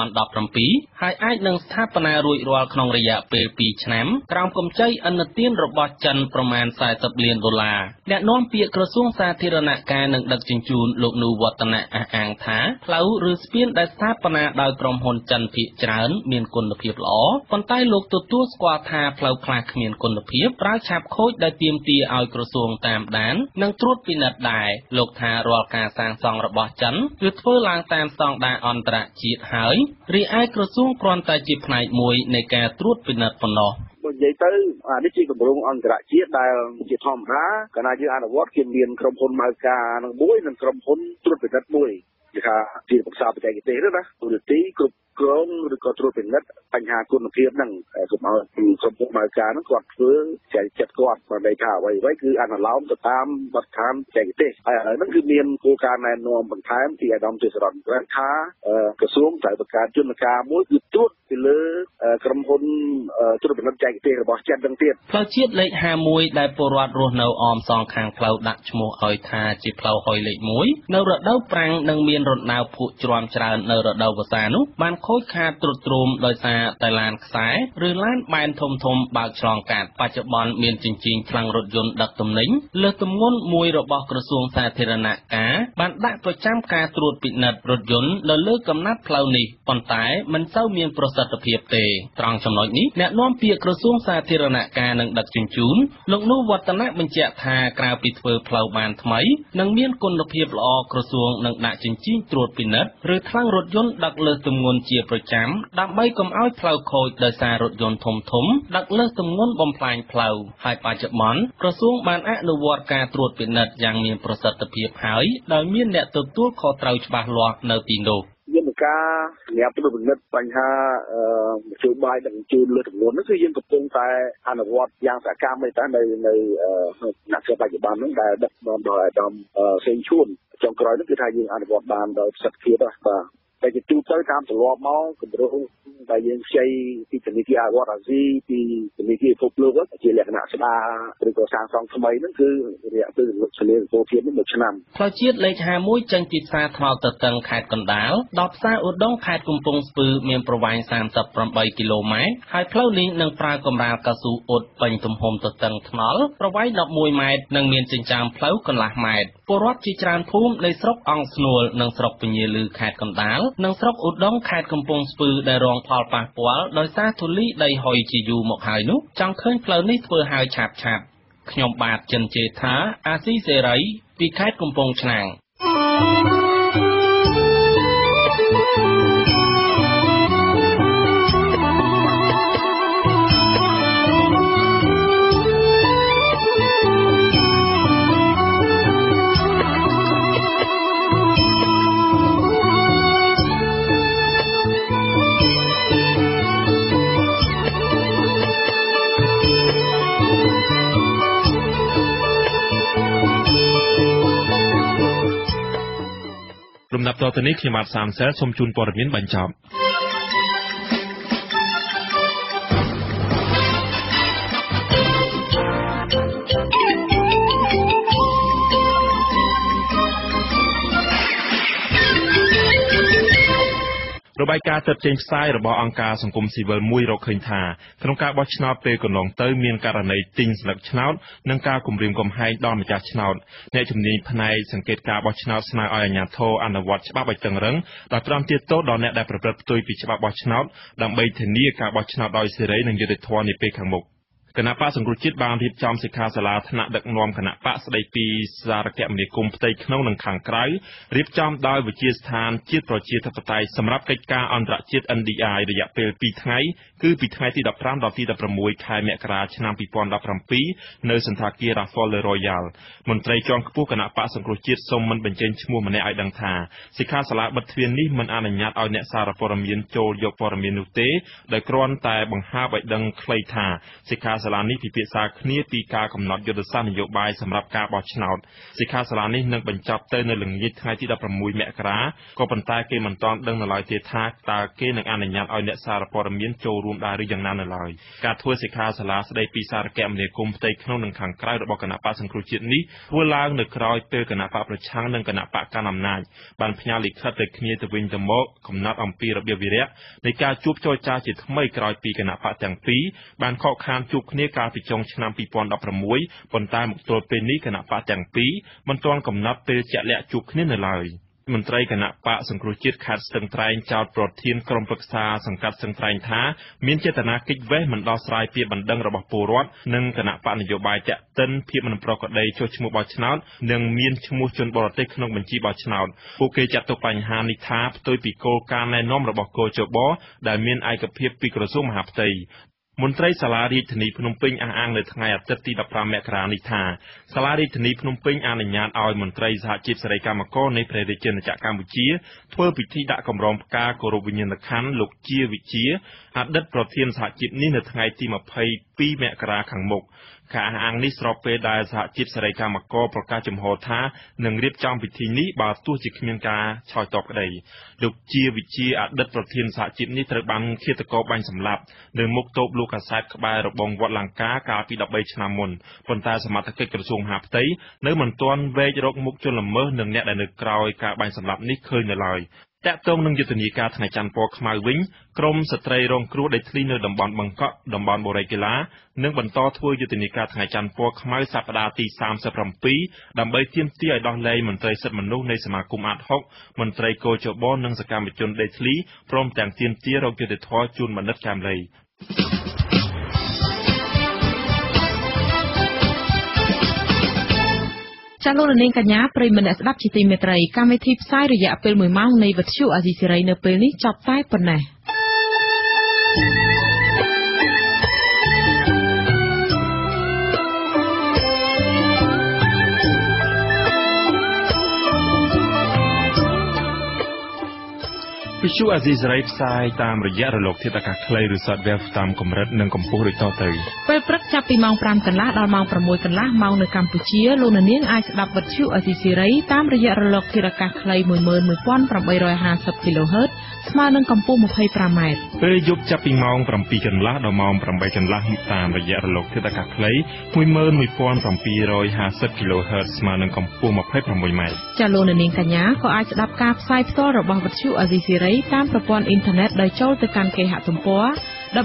2017ហើយអាចនឹងស្ថាបនារួចរាល់ក្នុងរយៈពេល2ឆ្នាំក្រោមកម្ចីឥណទានរបស់ចិនប្រមាណ$40 លានអ្នកនាំពាក្យក្រសួងសាធារណការនិងដឹកជញ្ជូនលោកនូវឌ្ឍនៈអះអាងថាផ្លូវឬស្ពានដែលស្ថាបនាដោយក្រុមហ៊ុនចិនភាគច្រើនមានគុណភាពល្អប៉ុន្តែលោកទទួលស្គាល់ថាផ្លូវខ្លះគ្មានគុណភាពប្រើឆាបខូចដែលទាមទារឲ្យក្រសួងតាមដាននិងត្រួតពិនិត្យដែរលោកថារាល់ការសាងសង់របស់ចិនគឺធ្វើឡើងតាមស្តង់ដារអន្តរជាតិហើយរីឯក្រសួងគ្រាន់តែជាផ្នែកមួយនៃការត្រួតពិនិត្យប៉ុណ្ណោះបើនិយាយទៅអានេះជាគម្រោងអន្តរជាតិដែលជាធម្មតាកាលណាយើងអនុវត្តគឺមានក្រុមហ៊ុនម៉ៅការនឹងមួយនិងក្រុមហ៊ុនត្រួតពិនិត្យមួយគេថាជាប្រឹក្សាបច្ចេកទេសណាទូរទស្សន៍គ្រប់គ្រងឬក៏ត្រួតពិនិត្យបញ្ហាគុណភាពហ្នឹងកុំឲ្យក្រុមហ៊ុនម៉ៅការហ្នឹងគាត់ធ្វើចែកចិត្តគាត់បើន័យថាអ្វីៗគឺអនុលោមទៅតាមបទដ្ឋានបច្ចេកទេសហើយឥឡូវហ្នឹងគឺមានគោលការណ៍ណែនាំបន្ថែមពីអាដាមទេសរតនថាក្រសួងត្រូវបង្កើតយន្តការមួយគឺត្រួតពីលើក្រុមហ៊ុនត្រួតពិនិត្យបច្ចេកទេសរបស់ចិនទាំងទៀតផ្លូវជាតិលេខ51ដែលពលរដ្ឋរស់នៅអមសងខាងផ្លូវដាក់ឈ្មោះឲ្យថាជាផ្លូវហុយលេខ1នៅរដូវប្រាំងនិងមានរណ្ដៅភក់ជ្រាំច្រើននៅរដូវវស្សានោះបានខូចខាតទ្រុឌទ្រោមដោយសារតែឡានខ្សែឬឡានបែនធំបើកឆ្លងកាត់បច្ចុប្បន្នមានជញ្ជីងខ្លាំងរថយន្តដឹកទំនិញលើសទម្ងន់មួយរបស់ក្រសួងសាធារណការបានដាក់ប្រចាំការត្រួតពិនិត្យរថយន្តនៅលើកំណាត់ផ្លូវនេះប៉ុន្តែមិនសូវមានប្រសិទ្ធភាពទេត្រង់ចំណុចនេះអ្នកនាំពាក្យក្រសួងសាធារណការនិងដឹកជញ្ជូនលោកនូវឌ្ឍនៈបញ្ជាក់ថាក្រៅពីធ្វើផ្លូវបានថ្មីនិងមានគុណភាពល្អក្រសួងនឹងដាក់ជញ្ជីងត្រួតពិនិត្យឬថ្លឹងរថយន្តដឹកលើសទម្ងន់ជាប្រចាំដើម្បីកុំឲ្យផ្លូវខូចដោយសាររថយន្តធំដឹកលើសទម្ងន់បំផ្លាញផ្លូវហើយបច្ចុប្បន្នក្រសួងបានអនុវត្តការត្រួតពិនិត្យយ៉ាងមានប្រសិទ្ធភាពហើយដោយមានអ្នកទទួលខុសត្រូវច្បាស់លាស់នៅទីនោះយន្តការសម្រាប់ត្រួតពិនិត្យបញ្ហាមធ្យោបាយដឹកជញ្ជូនលើទម្ងន់នោះគឺយើងកំពុងតែអនុវត្តយ៉ាងសកម្មតែនៅអ្នកបច្ចុប្បន្នហ្នឹងដែលដឹកនាំដោយអាដាមសេងឈួនចុងក្រោយនោះគឺថាយើងអនុវត្តបានដោយប្រសិទ្ធភាពបាទតែជាទូទៅតាមទម្លាប់មកគម្រោងដែលយើងខ្ចីពីធនាគារអាវ៉ាត់អាស៊ីពីធនាគារពិភពលោកជាលក្ខណៈស្ដារឬក៏សាងសង់ថ្មីហ្នឹងគឺរយៈពេលសលេងពោធិនេះ1ឆ្នាំផ្លូវជាតិលេខ51ចេញពីផ្សារថ្នោតទៅតឹងខេត្តកណ្ដាលដល់ផ្សារឧដុង្គខេត្តកំពង់ស្ពឺមានប្រវែង38គីឡូម៉ែត្រហើយផ្លូវនេះនឹងប្រើកម្រាលកៅស៊ូអ៊ុតពេញទំហំទៅតឹងថ្នល់ប្រវែង11ម៉ែត្រនិងមានចិញ្ចើមផ្លូវកន្លះម៉ែត្រពលរដ្ឋជាច្រើនភូមិនៃស្រុកអង្គស្នួលនិងស្រុកពញាលឺខេត្តកណ្ដាលនិងស្រុកឧដុង្គខេត្តកំពង់ស្ពឺដែលរងផលប៉ះពាល់ដោយសារធូលីដីហុយជាយូរមកហើយនោះចង់ឃើញផ្លូវនេះធ្វើហើយឆាប់ខ្ញុំបាទចិនជេថាអាស៊ីសេរីពីខេត្តកំពង់ឆ្នាំងលំដាប់តទៅនេះខ្ញុំបាទសាមសែលសូមជូនព័ត៌មានបញ្ចប់របាយការណ៍ទើបចេញផ្សាយរបស់អង្គការសង្គមស៊ីវិលមួយរកឃើញថាក្នុងការបោះឆ្នោតពេលកន្លងទៅមានករណីទិញស្លឹកឆ្នោតនិងការគំរាមកំហែងដល់ម្ចាស់ឆ្នោតអ្នកជំនាញផ្នែកសង្កេតការបោះឆ្នោតស្នើឲ្យអាជ្ញាធរអនុវត្តច្បាប់ឲ្យតឹងរឹងដោយផ្តន្ទាទោសដល់អ្នកដែលប្រព្រឹត្តផ្ទុយពីច្បាប់បោះឆ្នោតដើម្បីធានាការបោះឆ្នោតដោយសេរីនិងយុត្តិធម៌នាពេលខាងមុខគណៈបកសង្គ្រោះជាតិបានរៀបចំសិក្ខាសាលាថ្នាក់ដឹកនាំគណៈបកស្ដីពីសារគមនាគមន៍ផ្ទៃក្នុងនិងខាងក្រៅរៀបចំដោយវិទ្យាស្ថានជាតិប្រជាធិបតេយ្យសម្រាប់កិច្ចការអន្តរជាតិ NDI រយៈពេល2ថ្ងៃគឺពីថ្ងៃទី15ដល់ទី16ខែមករាឆ្នាំ2017នៅសន្តាគារ Raffles Le Royal មន្ត្រីជាន់ខ្ពស់គណៈបកសង្គ្រោះជាតិសូមមិនបញ្ចេញឈ្មោះម្នាក់ឲ្យដឹងថាសិក្ខាសាលាបិទទ្វារនេះមិនអនុញ្ញាតឲ្យអ្នកសារព័ត៌មានចូលយកព័ត៌មាននោះទេដោយគ្រាន់តែបង្ហើបឲ្យដឹងខ្លីថាសិក្ខាសាលានេះពិភាក្សាគ្នាពីការកំណត់យុទ្ធសាស្ត្រនយោបាយសម្រាប់ការបោះឆ្នោតសិក្ខាសាលានេះនឹងបញ្ចប់ទៅនៅល្ងាចថ្ងៃទី16មករាក៏ប៉ុន្តែគេមិនទាន់ដឹងនៅឡើយទេថាតើគេនឹងអនុញ្ញាតឲ្យអ្នកសារព័ត៌មានចូលរួមដែរឬយ៉ាងណានៅឡើយការធ្វើសិក្ខាសាលាស្ដីពីសារគមនាគមន៍ផ្ទៃក្នុងនិងខាងក្រៅរបស់គណៈបកសង្គ្រោះជាតិនេះធ្វើឡើងនៅក្រៅពេលគណៈបកប្រឆាំងនិងគណៈបកកណ្ដាលអំណាចបានផ្ញើលិខិតទៅគ្នាទៅវិញទៅមកកំណត់អំពីរបៀបវិរៈនៃការជួបចរចាជាថ្មីក្រោយពីគណៈបកទាំងពីរបានខកខានជួបគ្នាកាលពីចុងឆ្នាំ2016ប៉ុន្តែមកទល់ពេលនេះគណៈបកទាំងពីរមិនទាន់កំណត់ពេលជាក់លាក់ជួបគ្នានៅឡើយមន្ត្រីគណៈបកសង្គ្រោះជាតិខេត្តស្ទឹងត្រែងចោទប្រធានក្រុមប្រឹក្សាសង្កាត់ស្ទឹងត្រែងថាមានចេតនាគេចវេះមិនដោះស្រាយពាក្យបណ្ដឹងរបស់ពលរដ្ឋនិងគណៈបកនយោបាយតាក់ទិនភាពមិនប្រក្រតីចុះឈ្មោះបោះឆ្នោតនិងមានឈ្មោះជនបរទេសក្នុងបញ្ជីបោះឆ្នោតពួកគេចាត់ទុកបញ្ហានេះថាផ្ទុយពីគោលការណ៍ណែនាំរបស់គជបដែលមានឯកភាពពីក្រសួងមហាផ្ទៃមន្ត្រីសាលារាជធានីភ្នំពេញអះអាងនៅថ្ងៃអាទិត្យទី15មករានេះថាសាលារាជធានីភ្នំពេញអនុញ្ញាតឲ្យមន្ត្រីសហជីពសេរីកម្មករនៃព្រះរាជាណាចក្រកម្ពុជាធ្វើពិធីដាក់កម្រងផ្កាគោរពវិញ្ញាណក្ខន្ធលោកជាវិជាអតីតប្រធានសហជីពនេះនៅថ្ងៃទី22មករាខាងមុខការអះអាងនេះស្របពេលដែលសហជីពសេរីកម្មករប្រកាសចំហថានឹងរៀបចំពិធីនេះបើទោះជាគ្មានការឆ្លើយតបក្តីលោកជាវិជាអតីតប្រធានសហជីពនេះត្រូវបានឃាតករបាញ់សម្លាប់នៅមុខតូបលោកកាសែតក្បែររបងវត្តលង្កាកាលពី13ឆ្នាំមុនប៉ុន្តែសមត្ថកិច្ចក្រសួងមហាផ្ទៃនៅមិនទាន់វែករកមុខជនល្មើសនិងអ្នកដែលនៅក្រោយការបាញ់សម្លាប់នេះឃើញនៅឡើយតាក់ទងនឹងយុទ្ធនាការថ្ងៃច័ន្ទពណ៌ខ្មៅវិញក្រមស្ត្រីរងគ្រោះដីធ្លីនៅតំបន់បឹងកក់តំបន់បូរីកីឡានឹងបន្តធ្វើយុទ្ធនាការថ្ងៃច័ន្ទពណ៌ខ្មៅសប្តាហ៍ទី37ដើម្បីទាមទារឲ្យដោះលែងមន្ត្រីសិទ្ធិមនុស្សនៃសមាគមអាត60មន្ត្រីគជបនិងសកម្មជនដីធ្លីព្រមទាំងទាមទាររកយុត្តិធម៌ជូនបណ្ឌិតចាមលីចាលោកនាងកញ្ញាប្រិយមិត្តអ្នកស្ដាប់ជាទីមេត្រីកម្មវិធីផ្សាយរយៈពេល1ម៉ោងនៃវិទ្យុអាស៊ីសេរីនៅពេលនេះចប់តែប៉ុណ្ណេះវិទ្យុអាស៊ីសេរីផ្សាយតាមរយៈរលកធាតុអាកាសខ្លីឬ Shortwave តាមកម្រិតនិងកម្ពស់ដូចតទៅពេលព្រឹកចាប់ពីម៉ោង 5 កន្លះដល់ម៉ោង 6 កន្លះម៉ោងនៅកម្ពុជាលោកនាងអាចស្ដាប់វិទ្យុអាស៊ីសេរីតាមរយៈរលកធាតុអាកាសខ្លី 11850 kHz ស្មើនឹងកម្ពស់ 25m ពេលយប់ចាប់ពីម៉ោង 7 កន្លះដល់ម៉ោង 8 កន្លះតាមរយៈរលកធាតុអាកាសខ្លី 11750 kHz ស្មើនឹងកម្ពស់ 26m ចាលោកនាងកញ្ញាក៏អាចស្ដាប់ការផ្សាយផ្ទាល់របស់វិទ្យុអាស៊ីសេរីតាមប្រព័ន្ធអ៊ីនធឺណិតដោយចូលទៅកាន់គេហទំព័រ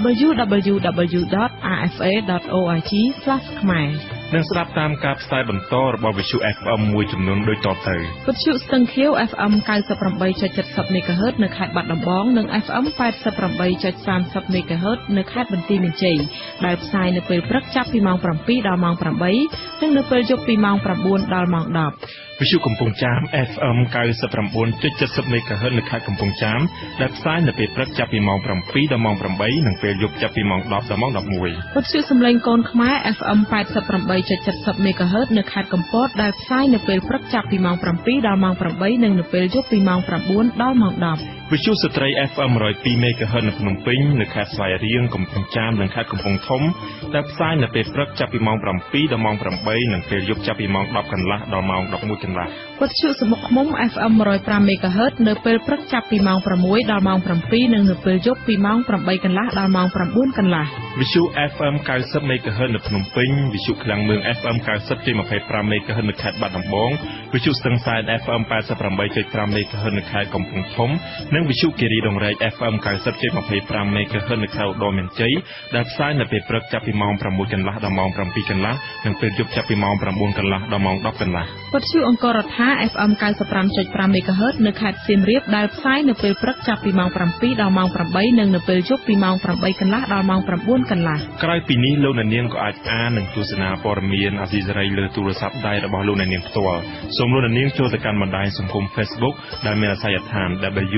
www.rfa.org/ ខ្មែរនិងស្ដាប់តាមការផ្សាយបន្តរបស់វិទ្យុ FM មួយចំនួនដូចតទៅវិទ្យុស្ទឹងខៀវ FM 98.70 MHz នៅខេត្តបាត់ដំបងនិង FM 88.30 MHz នៅខេត្តបន្ទាយមានជ័យដែលផ្សាយនៅពេលព្រឹកចាប់ពីម៉ោង 7 ដល់ម៉ោង 8 និងនៅពេលយប់ពីម៉ោង 9 ដល់ម៉ោង 10 វិទ្យុកំពង់ចាម FM 99.70 MHz នៅខេត្តកំពង់ចាមដែលផ្សាយនៅពេលព្រឹកចាប់ពីម៉ោង 7 ដល់ម៉ោង 8 និងពេលយប់ចាប់ពីម៉ោង 10 ដល់ម៉ោង 11 វិទ្យុសំឡេងកូនខ្មែរ FM 88.70 MHz នៅខេត្តកំពតដែលផ្សាយនៅពេលព្រឹកចាប់ពីម៉ោង 7 ដល់ម៉ោង 8 និងនៅពេលយប់ពីម៉ោង 9 ដល់ម៉ោង 10 វិទ្យុស្ត្រី FM 102 MHz នៅភ្នំពេញនៅខេត្តស្វាយរៀងកំពង់ចាមនិងខេត្តកំពង់ធំដែលផ្សាយនៅពេលព្រឹកចាប់ពីម៉ោង 7 ដល់ម៉ោង 8 និងពេលយប់ចាប់ពីម៉ោង 10 កន្លះដល់ម៉ោង 11 កន្លះវិទ្យុសមុខឃ្មុំ FM 105 MHz នៅពេលព្រឹកចាប់ពីម៉ោង 6 ដល់ម៉ោង 7 និងនៅពេលយប់ពីម៉ោង 8 កន្លះដល់ម៉ោង 9 កន្លះវិទ្យុ FM 90 MHz នៅភ្នំពេញវិទ្យុឃ្លាំងមឿង FM 90.25 MHz នៅខេត្តបាត់ដំបងវិទ្យុស្ទឹងសែន FM 88.5 MHz នៅខេត្តកំពង់ធំនិងវិទ្យុគិរីរង្រែក FM 90.25 MHz នៅខេត្តឧត្តរមានជ័យដែលផ្សាយនៅពេលព្រឹកចាប់ពីម៉ោង 6 កន្លះដល់ម៉ោង 7 កន្លះនិងពេលយប់ចាប់ពីម៉ោង 9 កន្លះដល់ម៉ោង 10 កន្លះវិទ្យុអង្គររដ្ឋា FM 95.5 MHz នៅខេត្តសៀមរាបដែលផ្សាយនៅពេលព្រឹកចាប់ពីម៉ោង 7 ដល់ម៉ោង 8 និងនៅពេលយប់ពីម៉ោង 8 កន្លះដល់ម៉ោង 9 កន្លះក្រៅពីនេះលោកអ្នកនាងក៏អាចអាននិងទស្សនាព័ត៌មានអាស៊ីសេរីលើទូរស័ព្ទដៃរបស់លោកអ្នកនាងផ្ទាល់សូមលោកអ្នកនាងចូលទៅកាន់បណ្ដាញសង្គម Facebook ដែលមានអាសយដ្ឋាន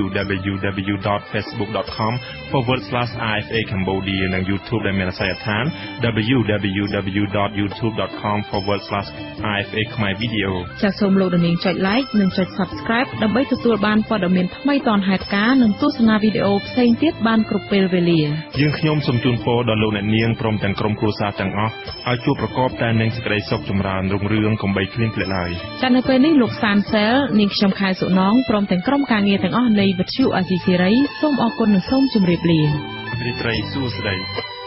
www.facebook.com/IFA Cambodia និង YouTube ដែលមានអាសយដ្ឋាន www.youtube.com/IFA Khmer Video ចាសសូមលោកអ្នកនាងចុច Like និងចុច Subscribe ដើម្បីទទួលបានព័ត៌មានថ្មីទាន់ហេតុការណ៍និងទស្សនាវីដេអូផ្សេងទៀតបានគ្រប់ពេលវេលាយើងខ្ញុំសូមជូនពរដល់លោកអ្នកនាងព្រមទាំងក្រុមគ្រួសារទាំងអស់ឲ្យជួបប្រកបតែនឹងសេចក្តីសុខចម្រើនរុងរឿងកុំបីឃ្លៀងឃ្លាតឡើយចា៎នៅពេលនេះលោកសានសែលនាងខ្ញុំខែសុណងព្រមទាំងក្រុមការងារទាំងអស់នៃវិទ្យុអាស៊ីសេរីសូមអរគុណនិងសូមជម្រាបលារីត្រីសួស្តី